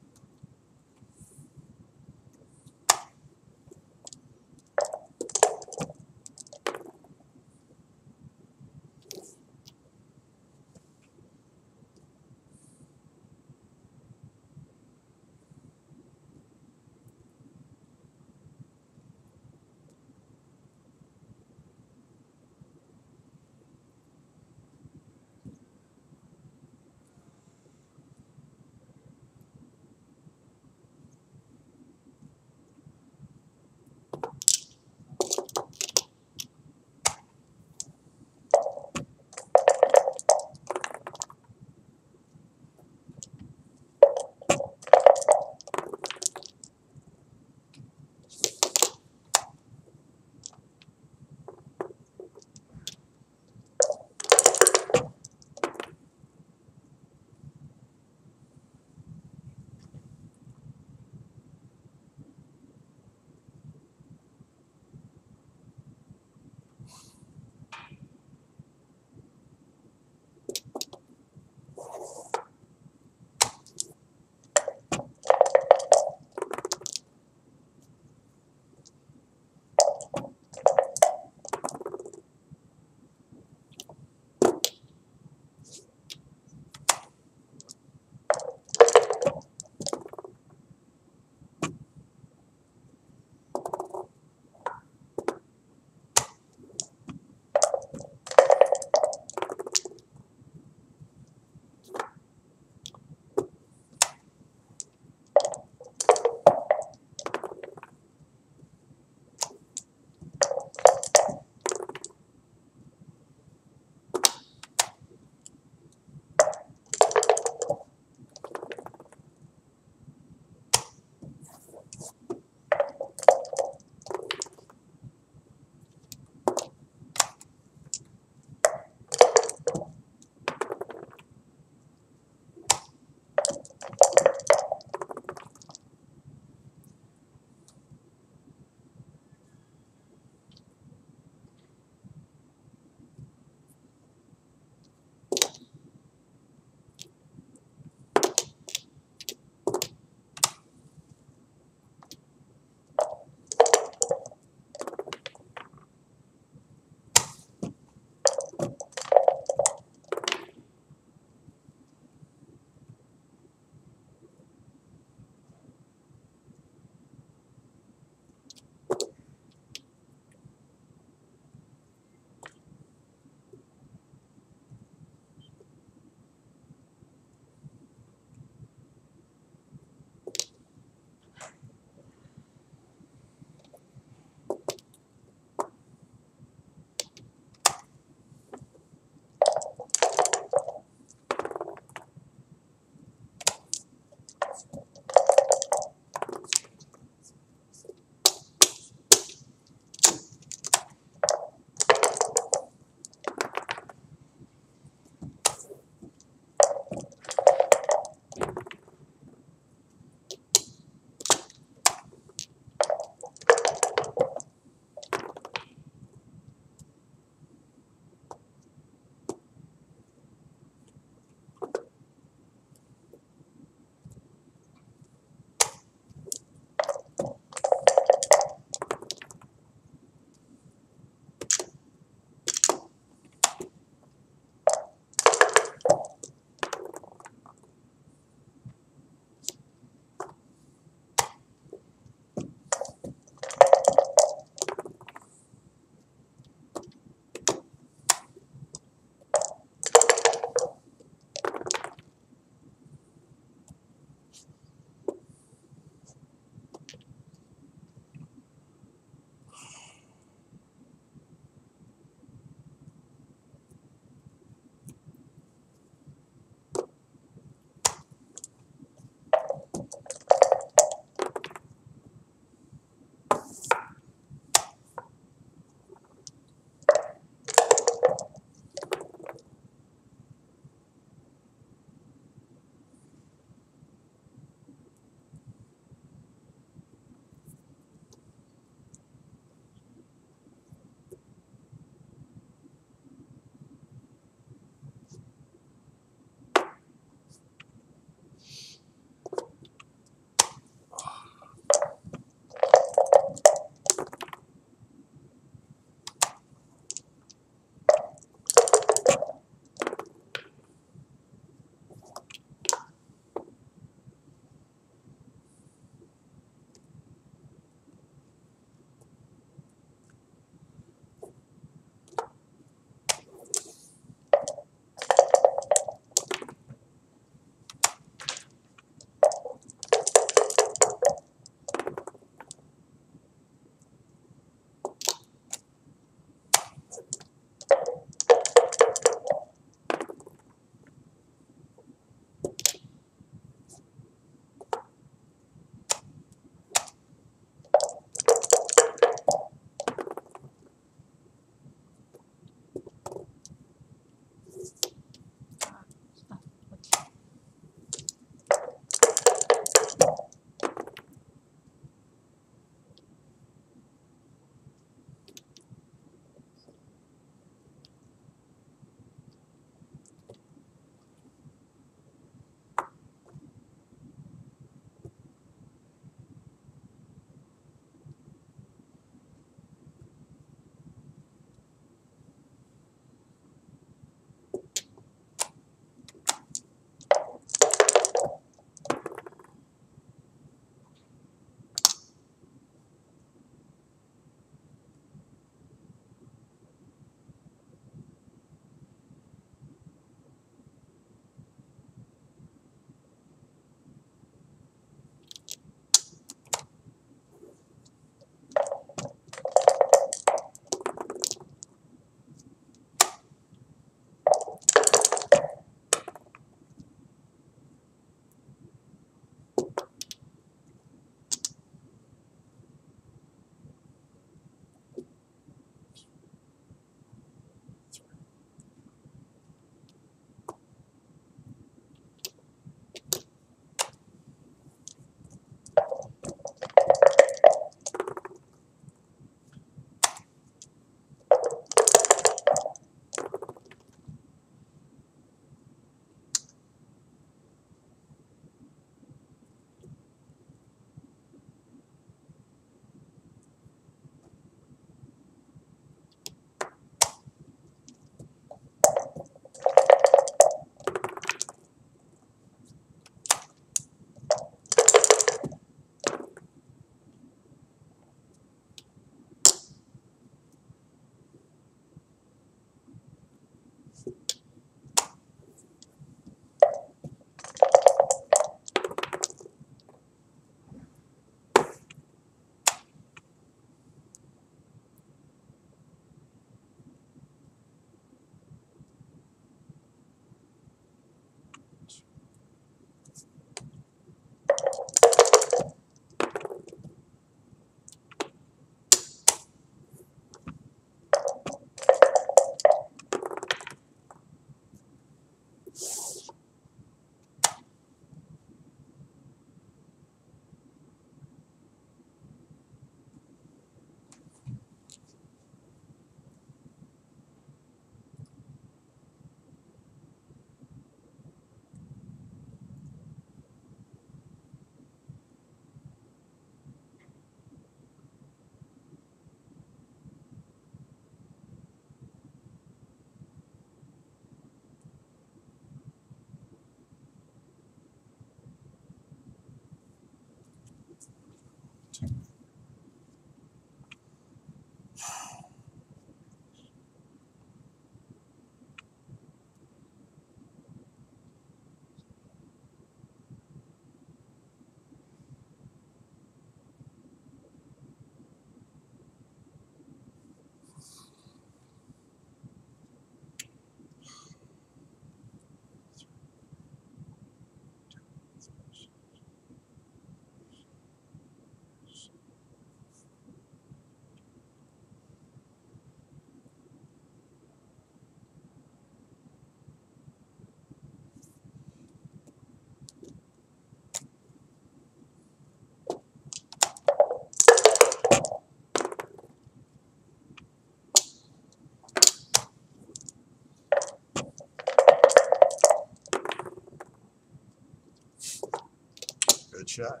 shot.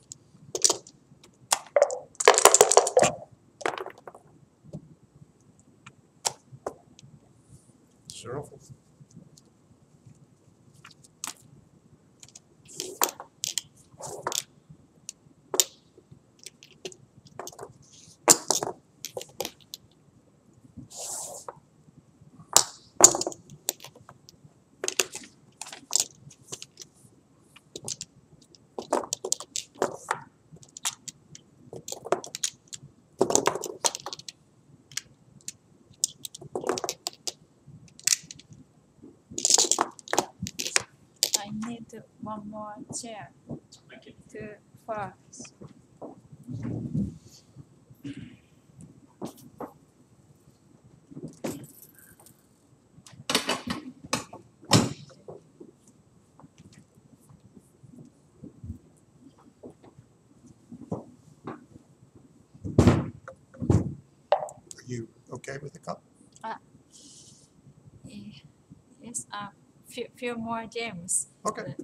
Cyril? I need one more chair Okay. to focus. Are you okay with the cup? Eh, Yes, a few, few more games. Okay.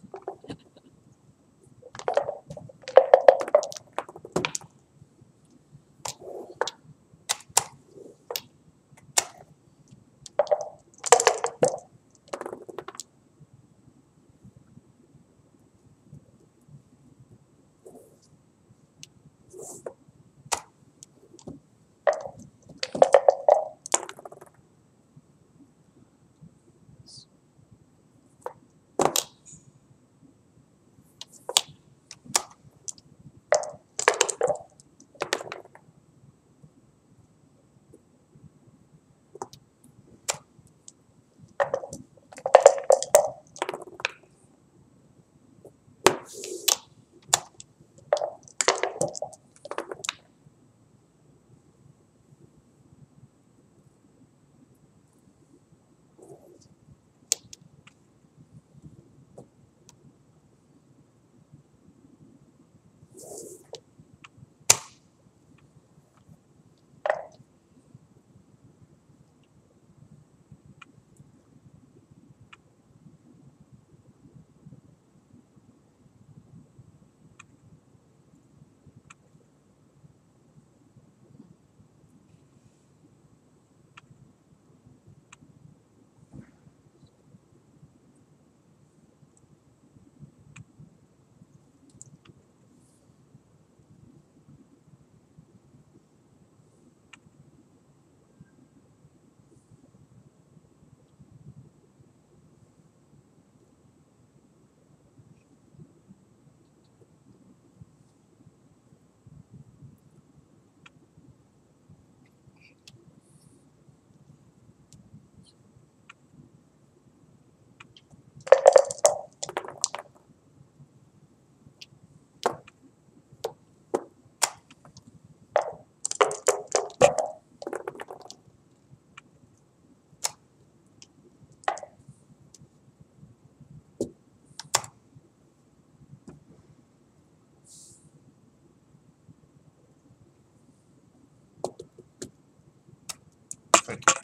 Thank you.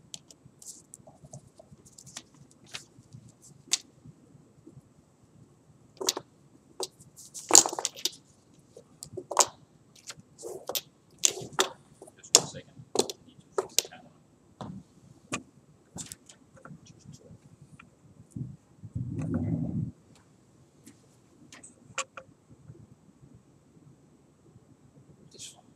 Just one second. I need to fix the camera. This one.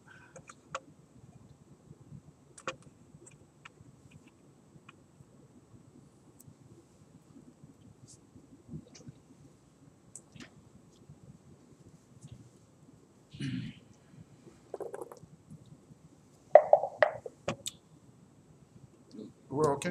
We're okay?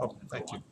Oh, thank you.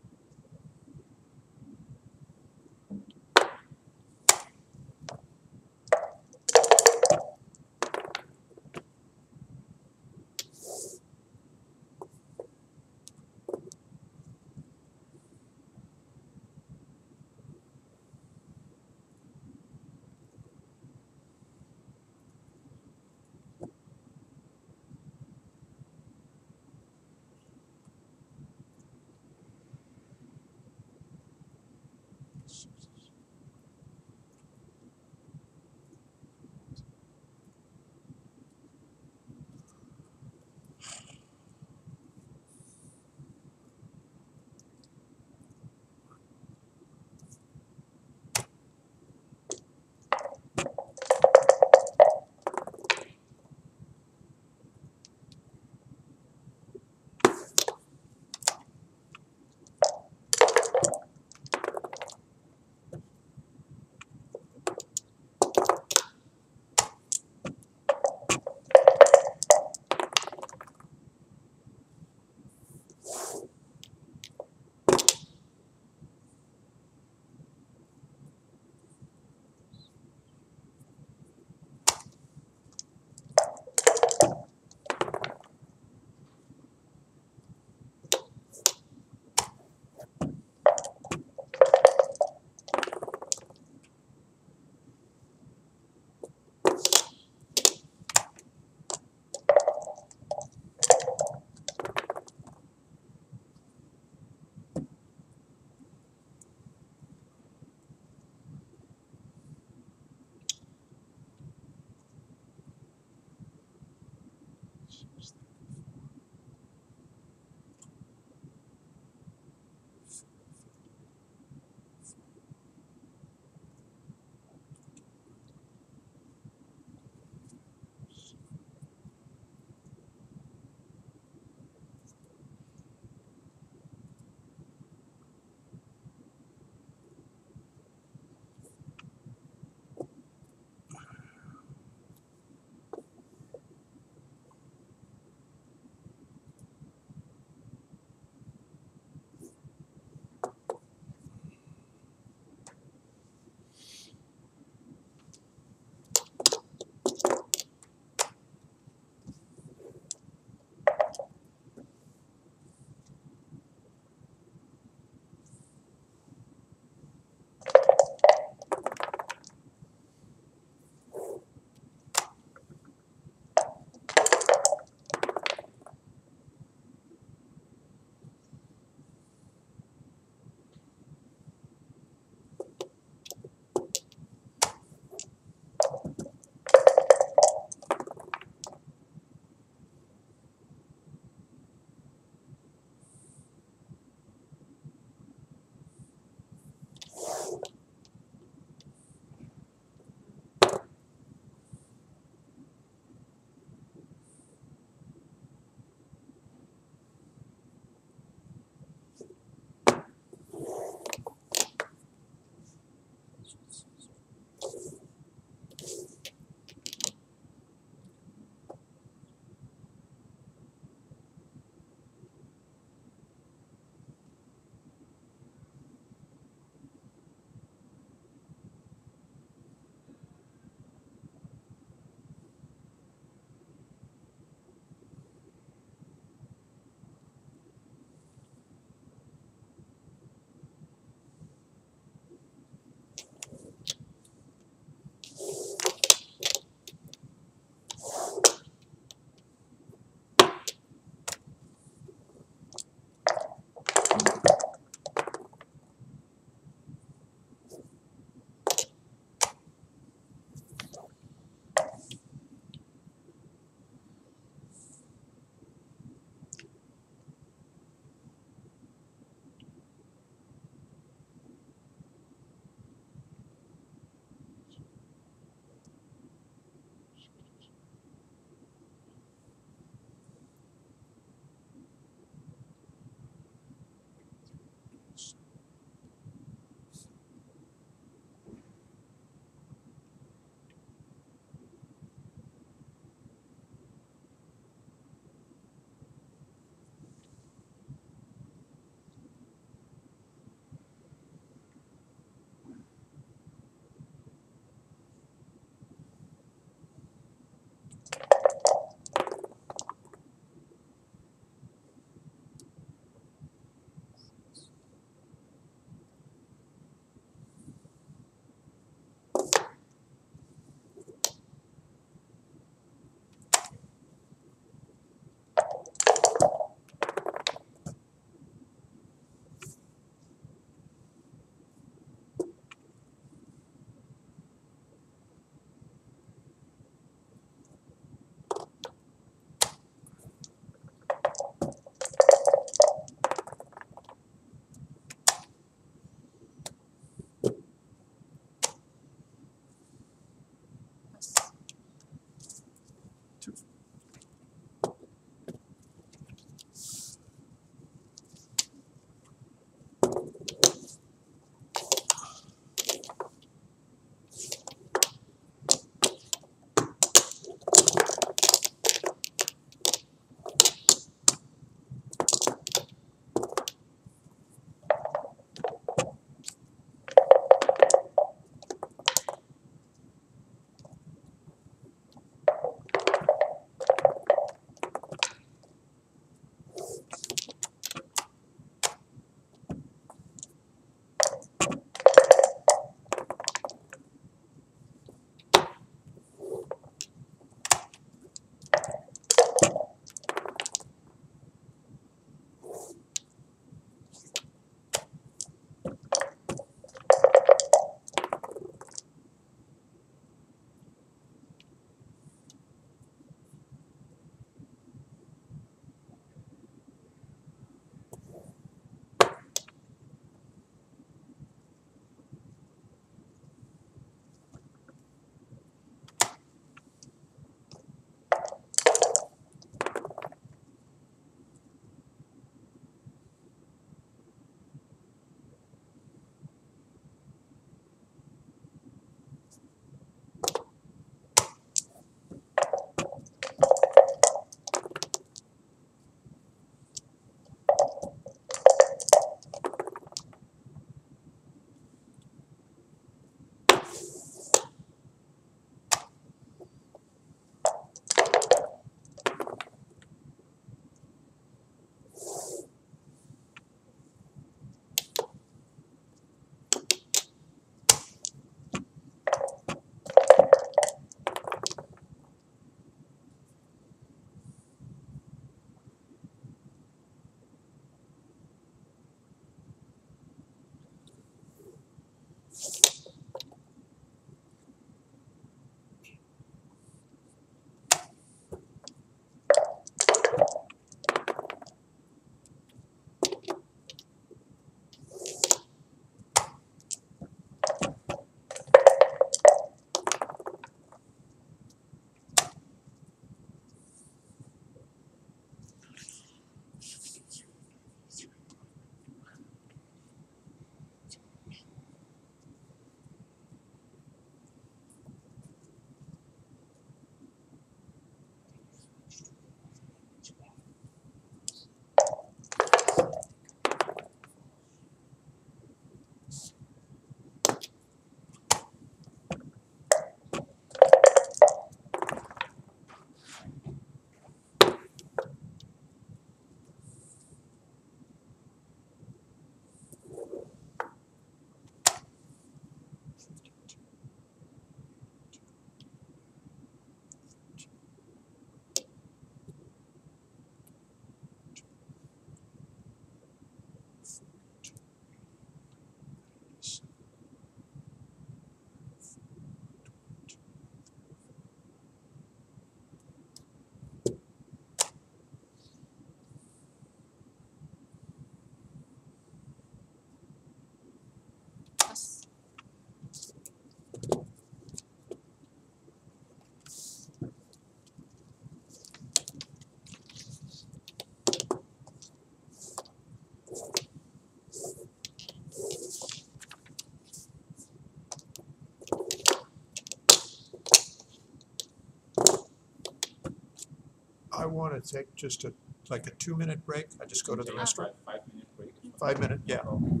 want to take just a, like a two-minute break? I just go to the Take a restroom? Five, five minute break. is fine. Five minute, yeah. No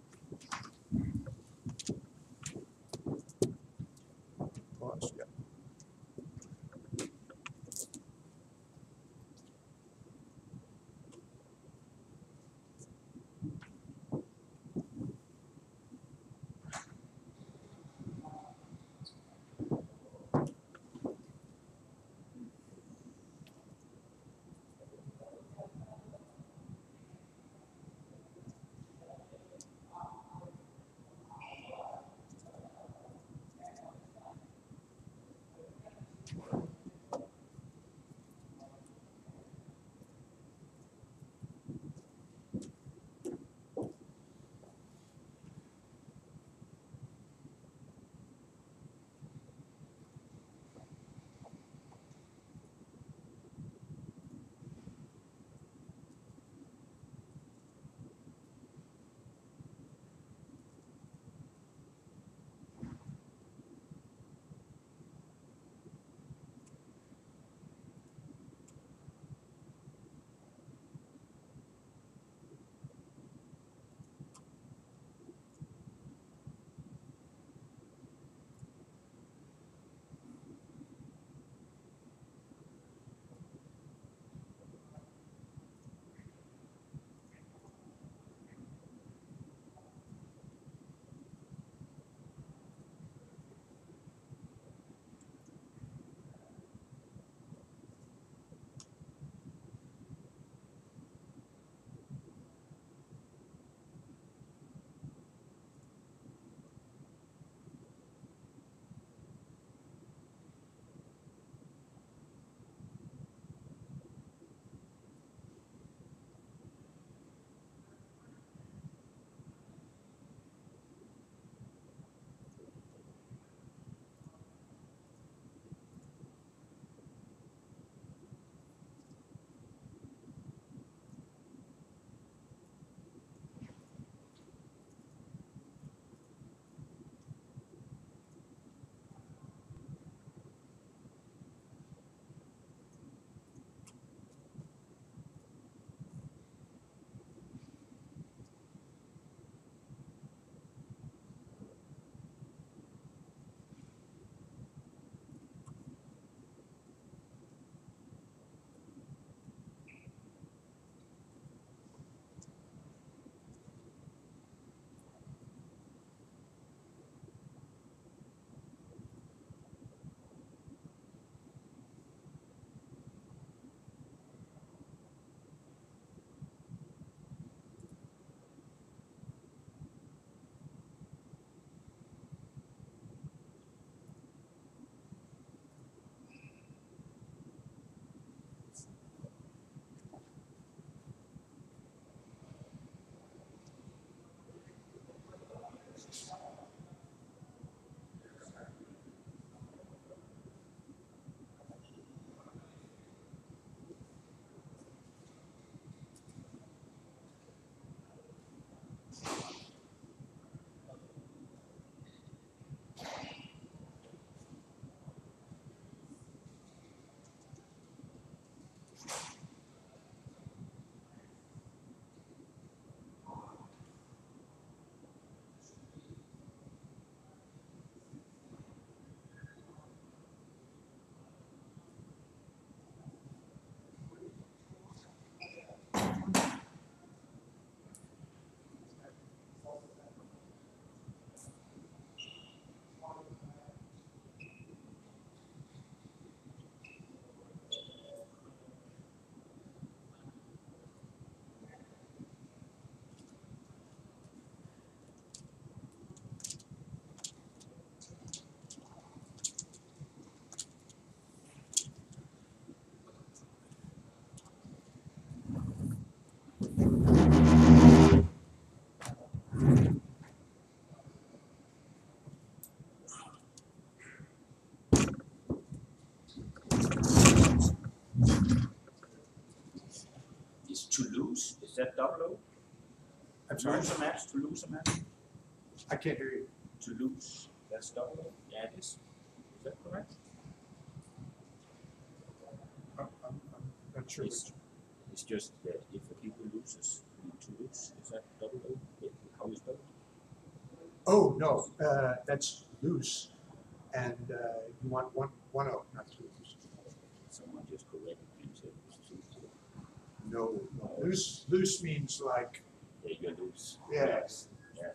problem. Pause, yeah. Toulouse, is that double O? I'm sorry, Toulouse a match, Toulouse a match? I can't hear you. Toulouse, that's double O? Yeah, it is. Is that correct? I'm, I'm, I'm not sure It's, which. it's just that if a keeper loses, you need to lose. Is that double O? Yeah, how you spell it? Oh, no, uh, that's loose, and, uh, you want one, one O, not two O's. Someone just corrected me and said it was two. So, No, no, loose, loose means like, yeah, you lose. yes. Yeah.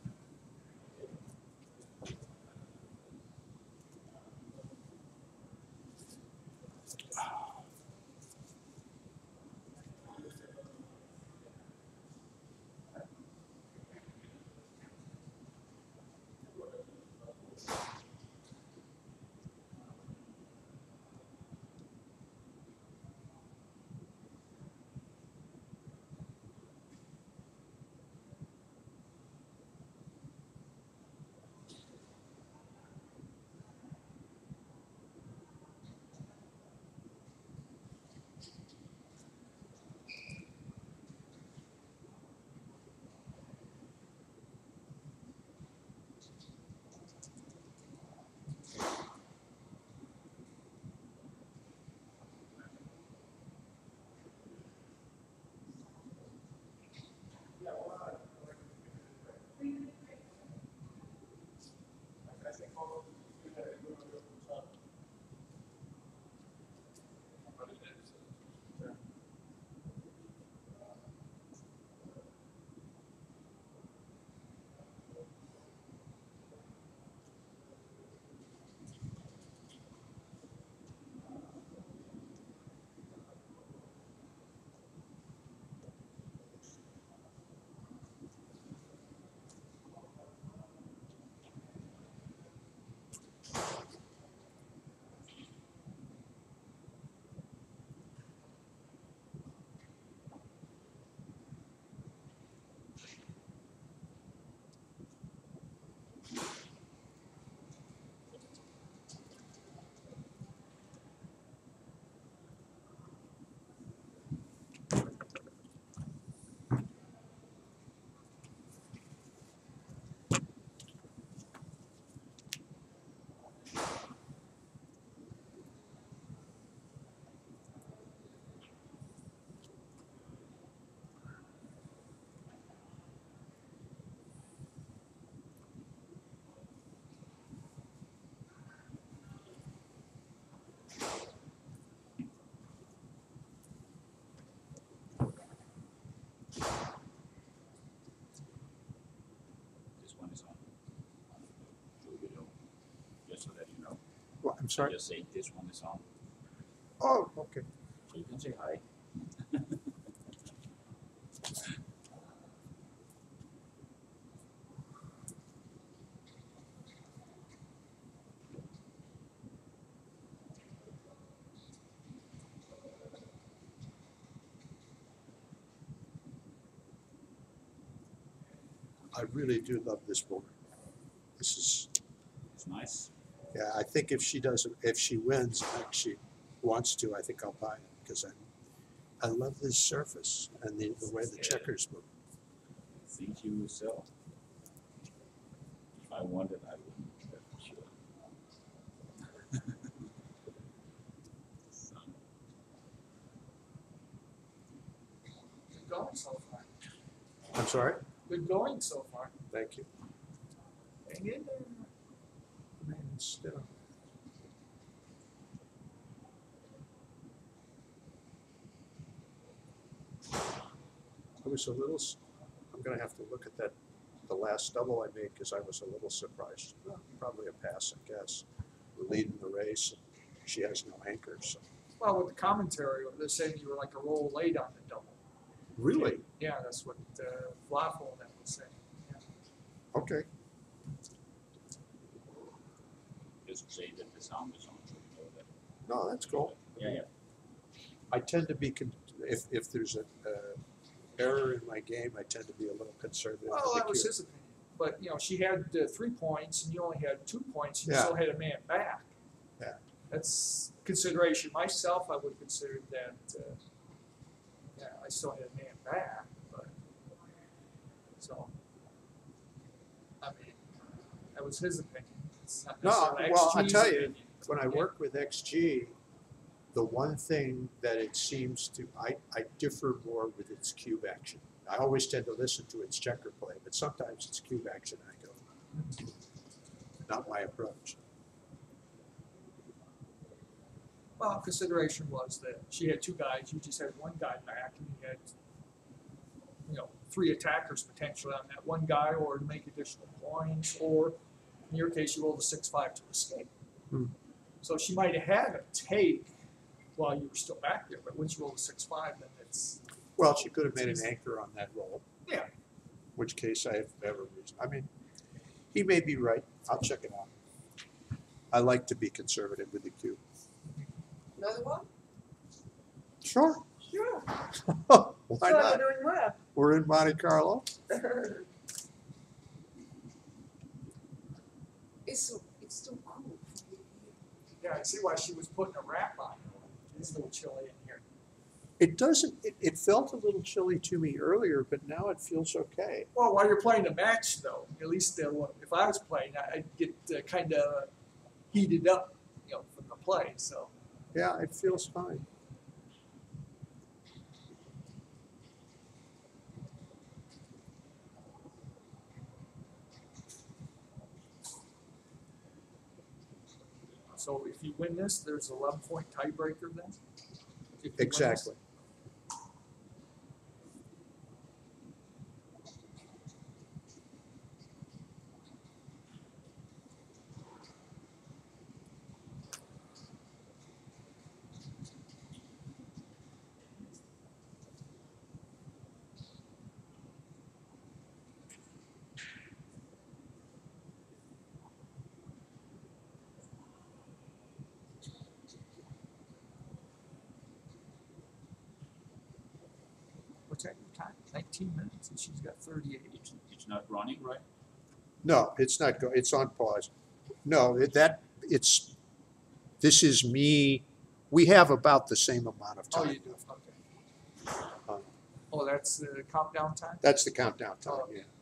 This one is on. So you know, just so that you know. Well, I'm sorry. Just say this one is on. Oh, okay. So you can say hi. I really do love this board. This is, It's nice. yeah, I think if she doesn't, if she wins, like she wants to, I think I'll buy it, because I, I love this surface and the, the way the Yeah. checkers move. Think you will sell. If I wanted, I wouldn't, that's for sure. So, Good going so far. I'm sorry? Good going so far. Thank you. Hang in there. Man, still. I was a little, s- I'm gonna have to look at that, the last double I made, because I was a little surprised. Well, probably a pass, I guess. We're leading the race, and she has no anchor, so. Well, with the commentary, they're saying you were like a roll late on the double. Really? Yeah, that's what uh, Flaffel and that was saying. Yeah. Okay. just say that the sound is on, so you know that. No, that's cool. Yeah, yeah. I tend to be, con- if, if there's a, uh, error in my game, I tend to be a little conservative. Well, to be that was cute. his opinion. But, you know, she had uh, three points and you only had two points. You Yeah. still had a man back. Yeah. That's consideration. Myself, I would consider that, uh, yeah, I still had a man back, but, so, I mean, that was his opinion. It's not No, necessarily well, I X G's tell you, opinion. When I Yeah. worked with X G, The one thing that it seems to, I, I differ more with its cube action. I always tend to listen to its checker play, but sometimes it's cube action I go. Not my approach. Well, consideration was that she had two guys, you just had one guy back, and you had, you know, three attackers potentially on that one guy, or to make additional points, or in your case, you rolled a six five to escape. Hmm. So she might have had a take while you were still back there, but once you roll a six five, then it's, Well, she could have made an anchor on that roll, yeah. which case I have every reason. I mean, he may be right. I'll check it out. I like to be conservative with the cube. Another one? Sure. Sure. Why So not? you're doing well. We're in Monte Carlo. It's so, it's so cool. Yeah, I see why she was putting a wrap on. It's a little chilly in here. It doesn't, it, it felt a little chilly to me earlier, but now it feels okay. Well, while you're playing the match, though, at least uh, if I was playing, I'd get uh, kind of heated up, you know, from the play. So Yeah, it feels fine. So if you win this, there's an eleven point tiebreaker then? If you win this? Exactly. What's that your time? nineteen minutes, and she's got thirty-eight. It's, it's not running, right? No, it's not go, it's on pause. No, it, that, it's, this is me, we have about the same amount of Oh, time. you do, okay. Um, Oh, that's the countdown time? That's the countdown time, Oh. yeah.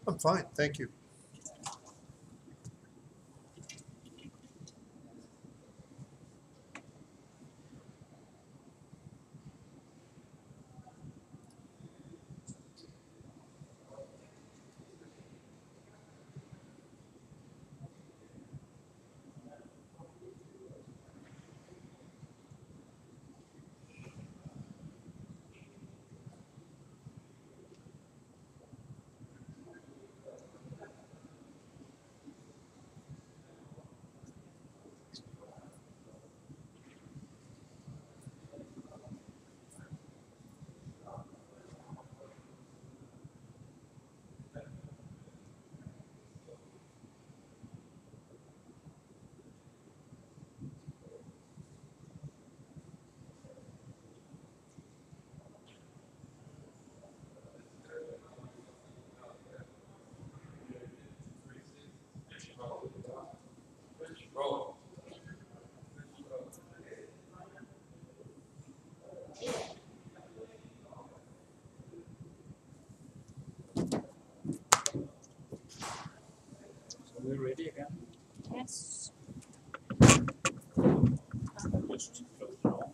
I'm fine, thank you. So we're ready again. Yes. Just close it all.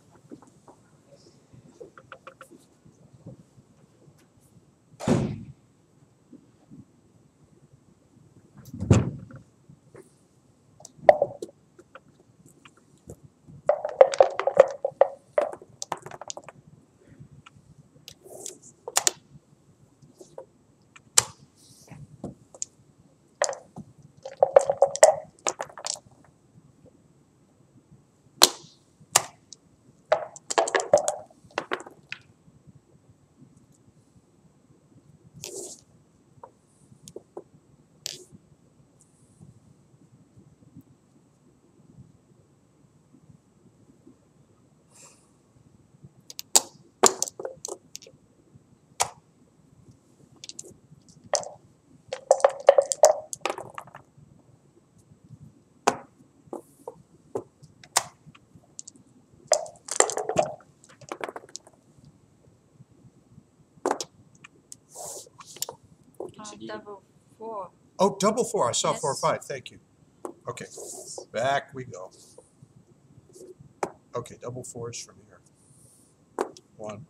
Uh, double four. Oh, double four, I saw four, Yes. five, thank you. Okay, back we go. Okay, double fours from here. One,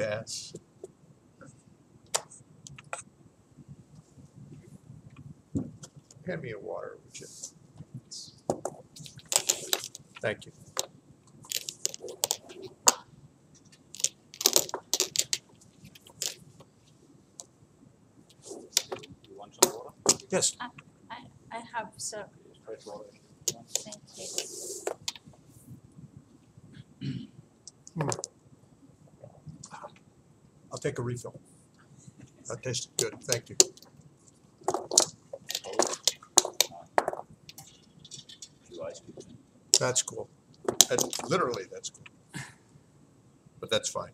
pass. Hand me a water, would you? Thank you. You want some water? Yes. I I have so Fresh water. thank you. I'll take a refill. That tasted good, thank you. Few ice cubes. That's cool. That, literally, that's cool. But that's fine.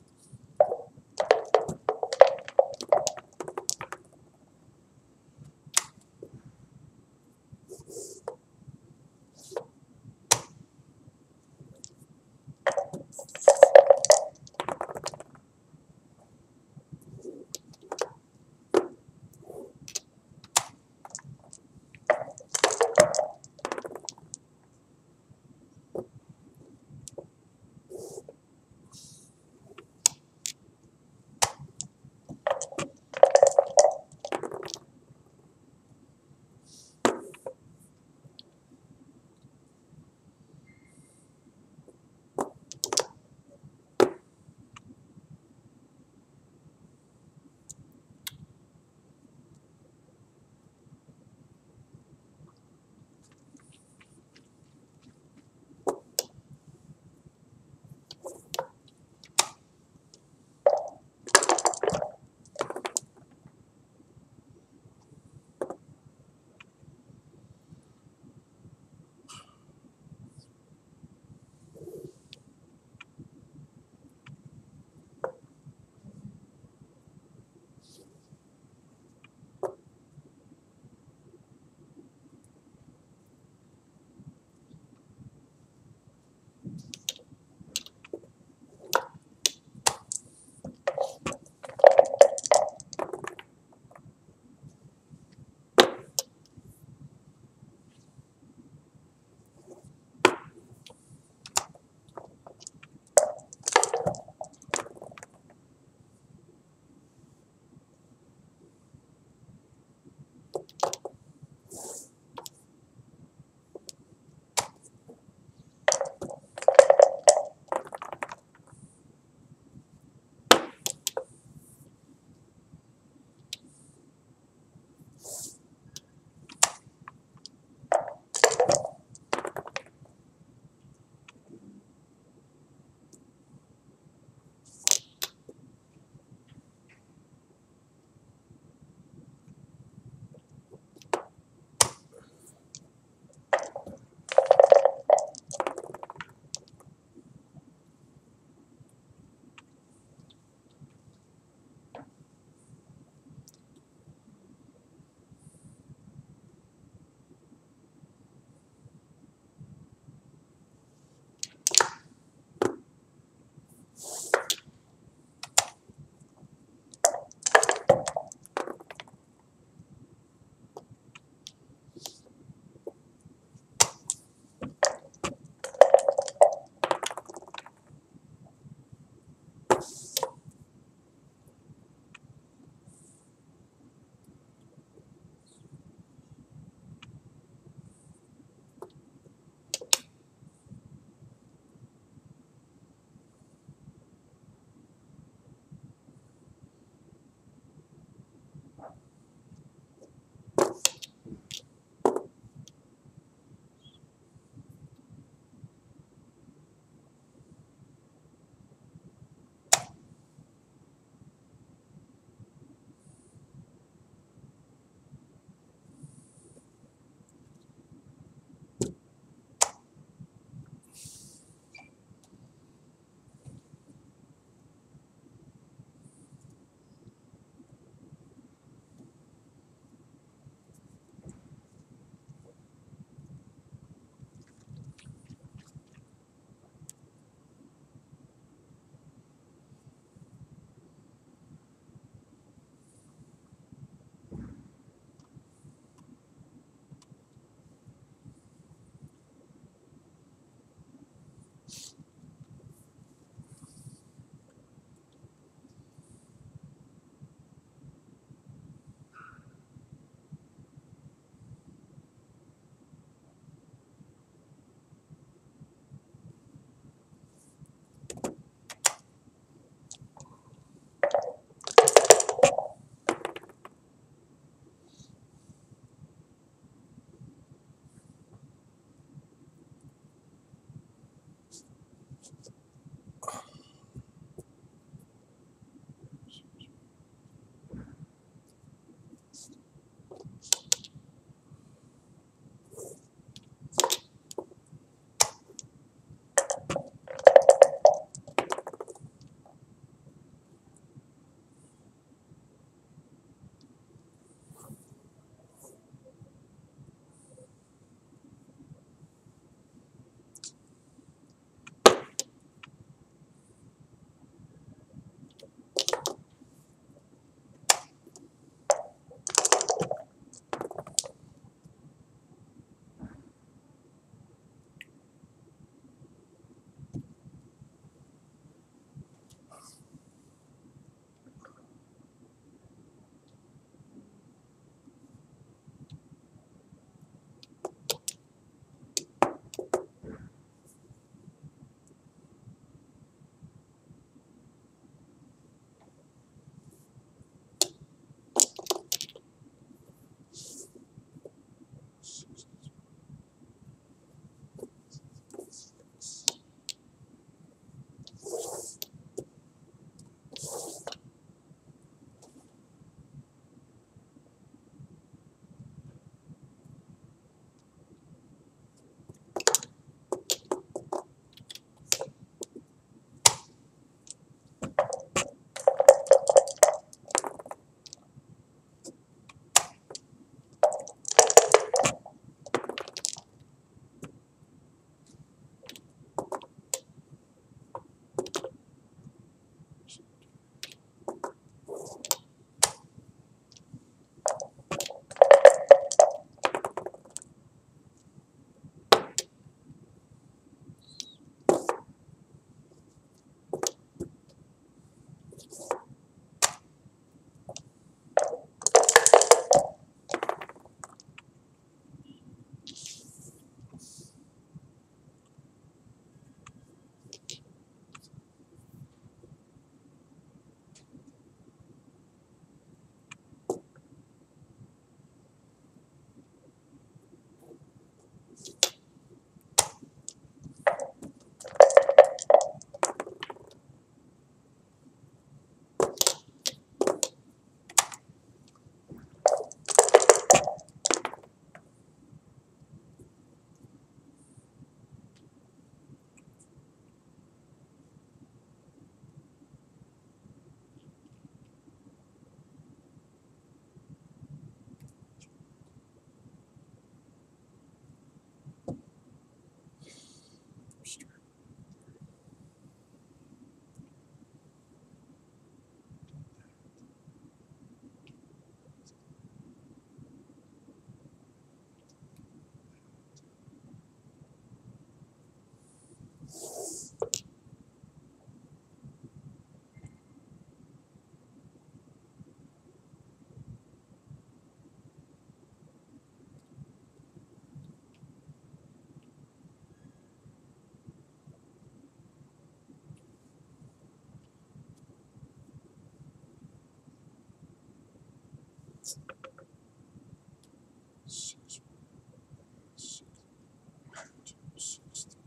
Six, six, two, six, three.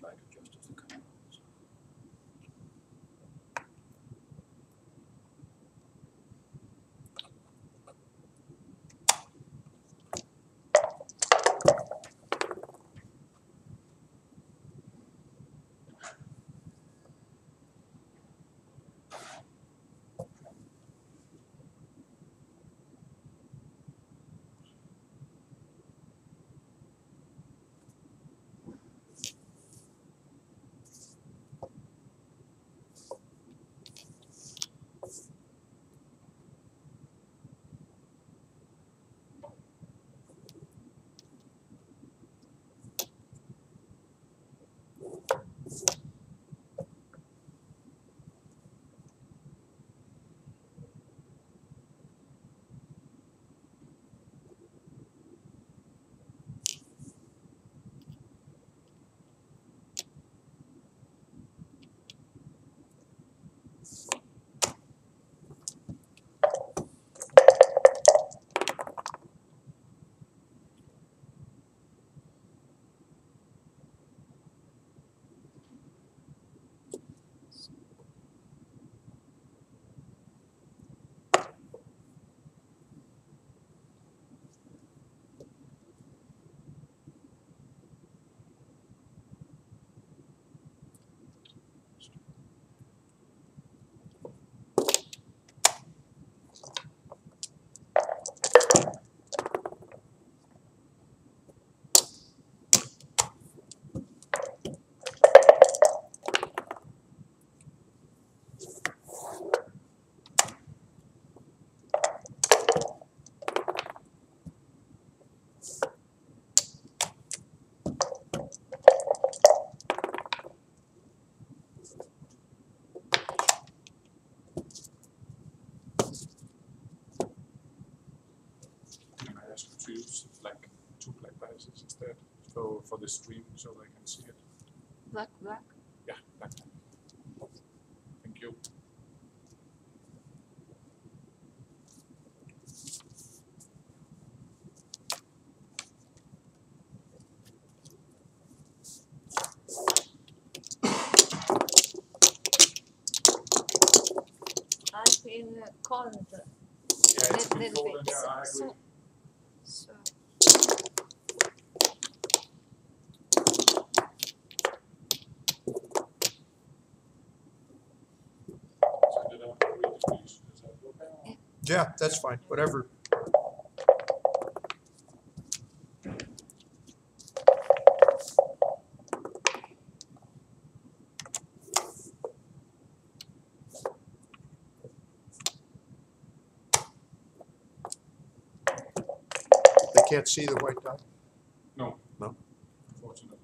try to adjust the camera. To use like two black glasses instead, so for the stream, so they can see it. Black, black. Yeah, black. Thank you. I've been uh, cold. Yeah, it's Little been cold bit. in there, I agree. So, so So did I read the speech? Is that okay? Yeah, that's fine, whatever. They can't see the white dot? No. No. Unfortunately.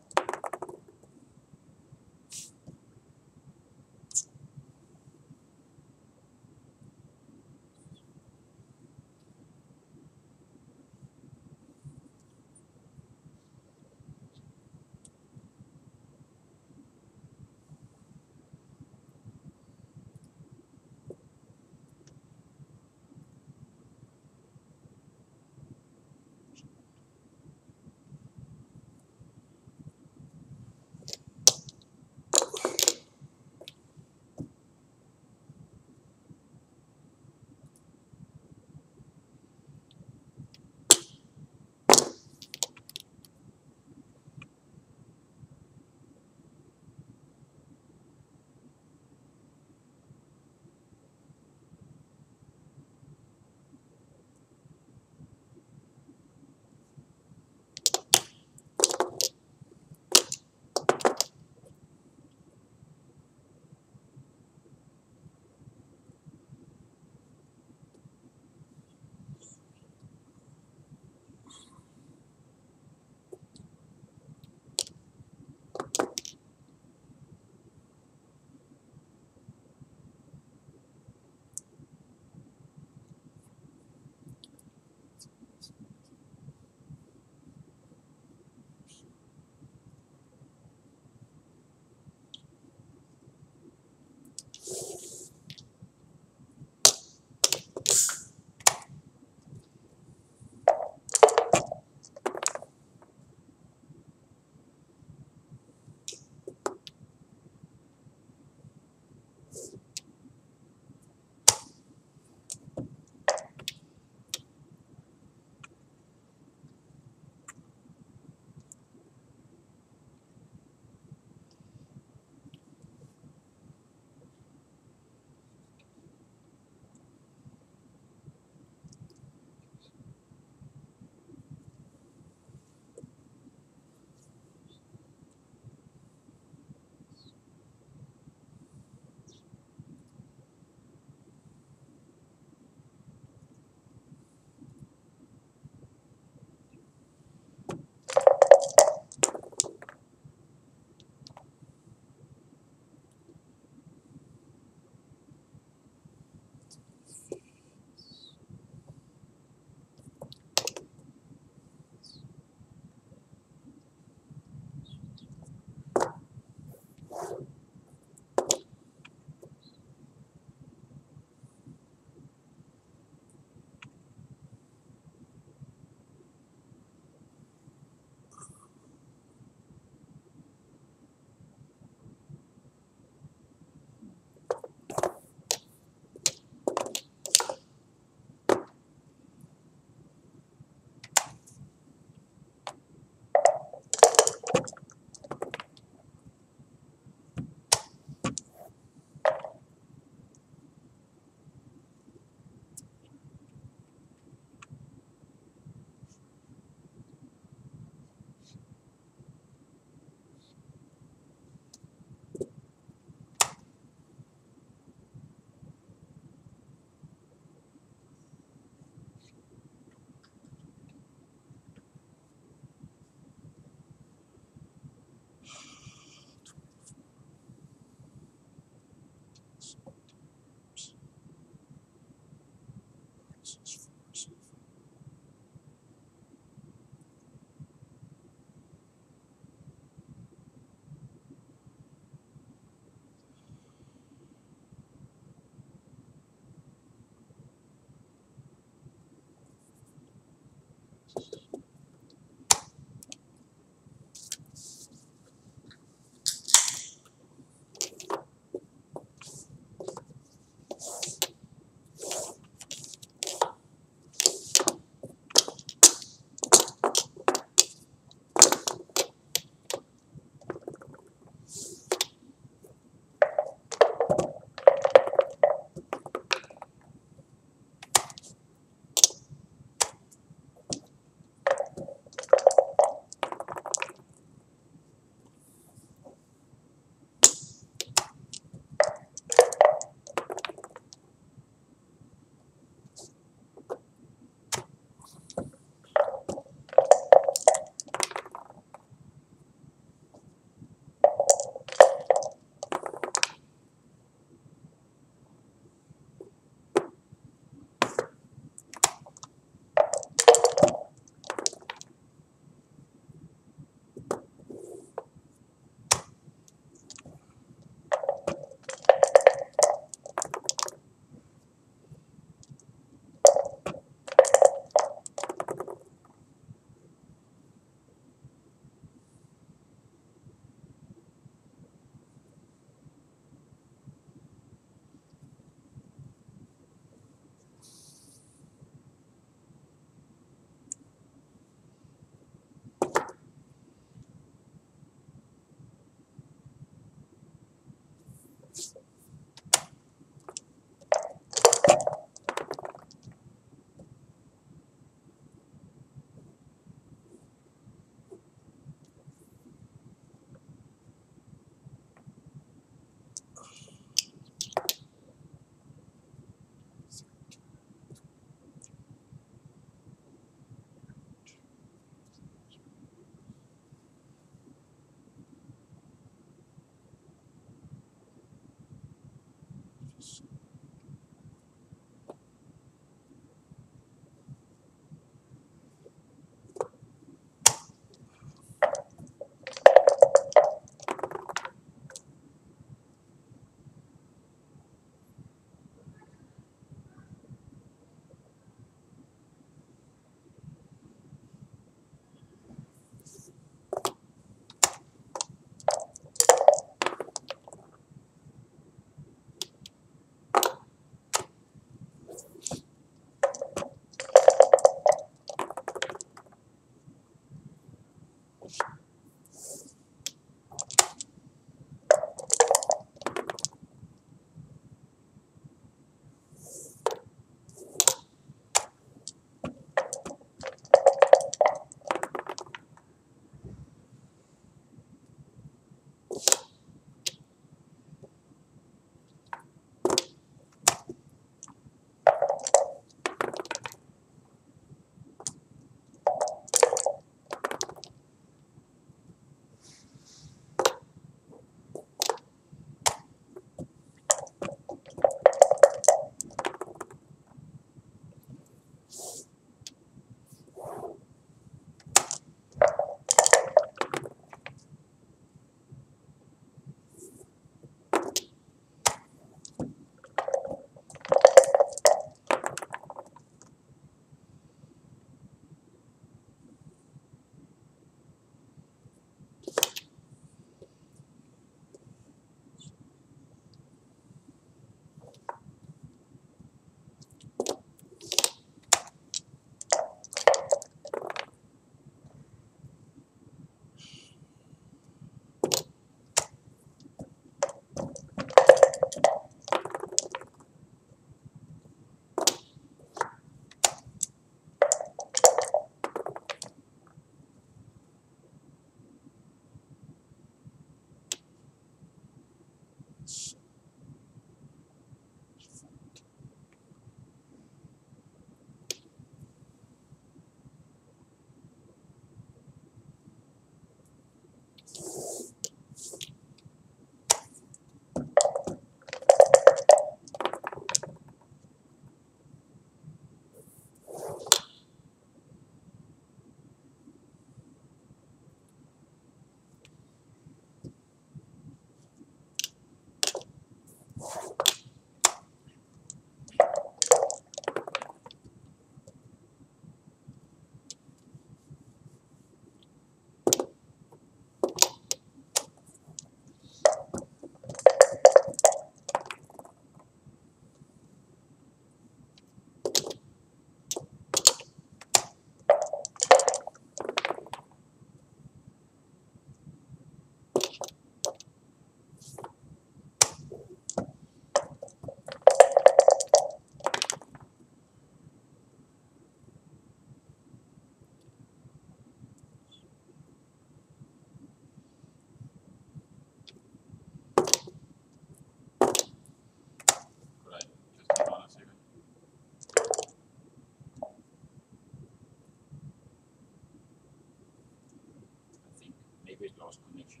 lost connection.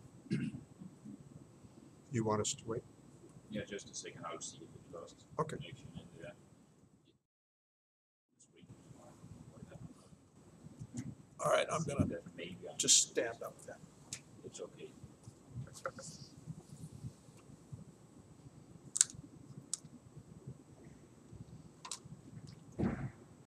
You want us to wait? Yeah, just a second, I'll see if it lost Okay. connection and uh, screen. What happened? All right, I'm gonna That maybe I'm- just stand up then. It's okay.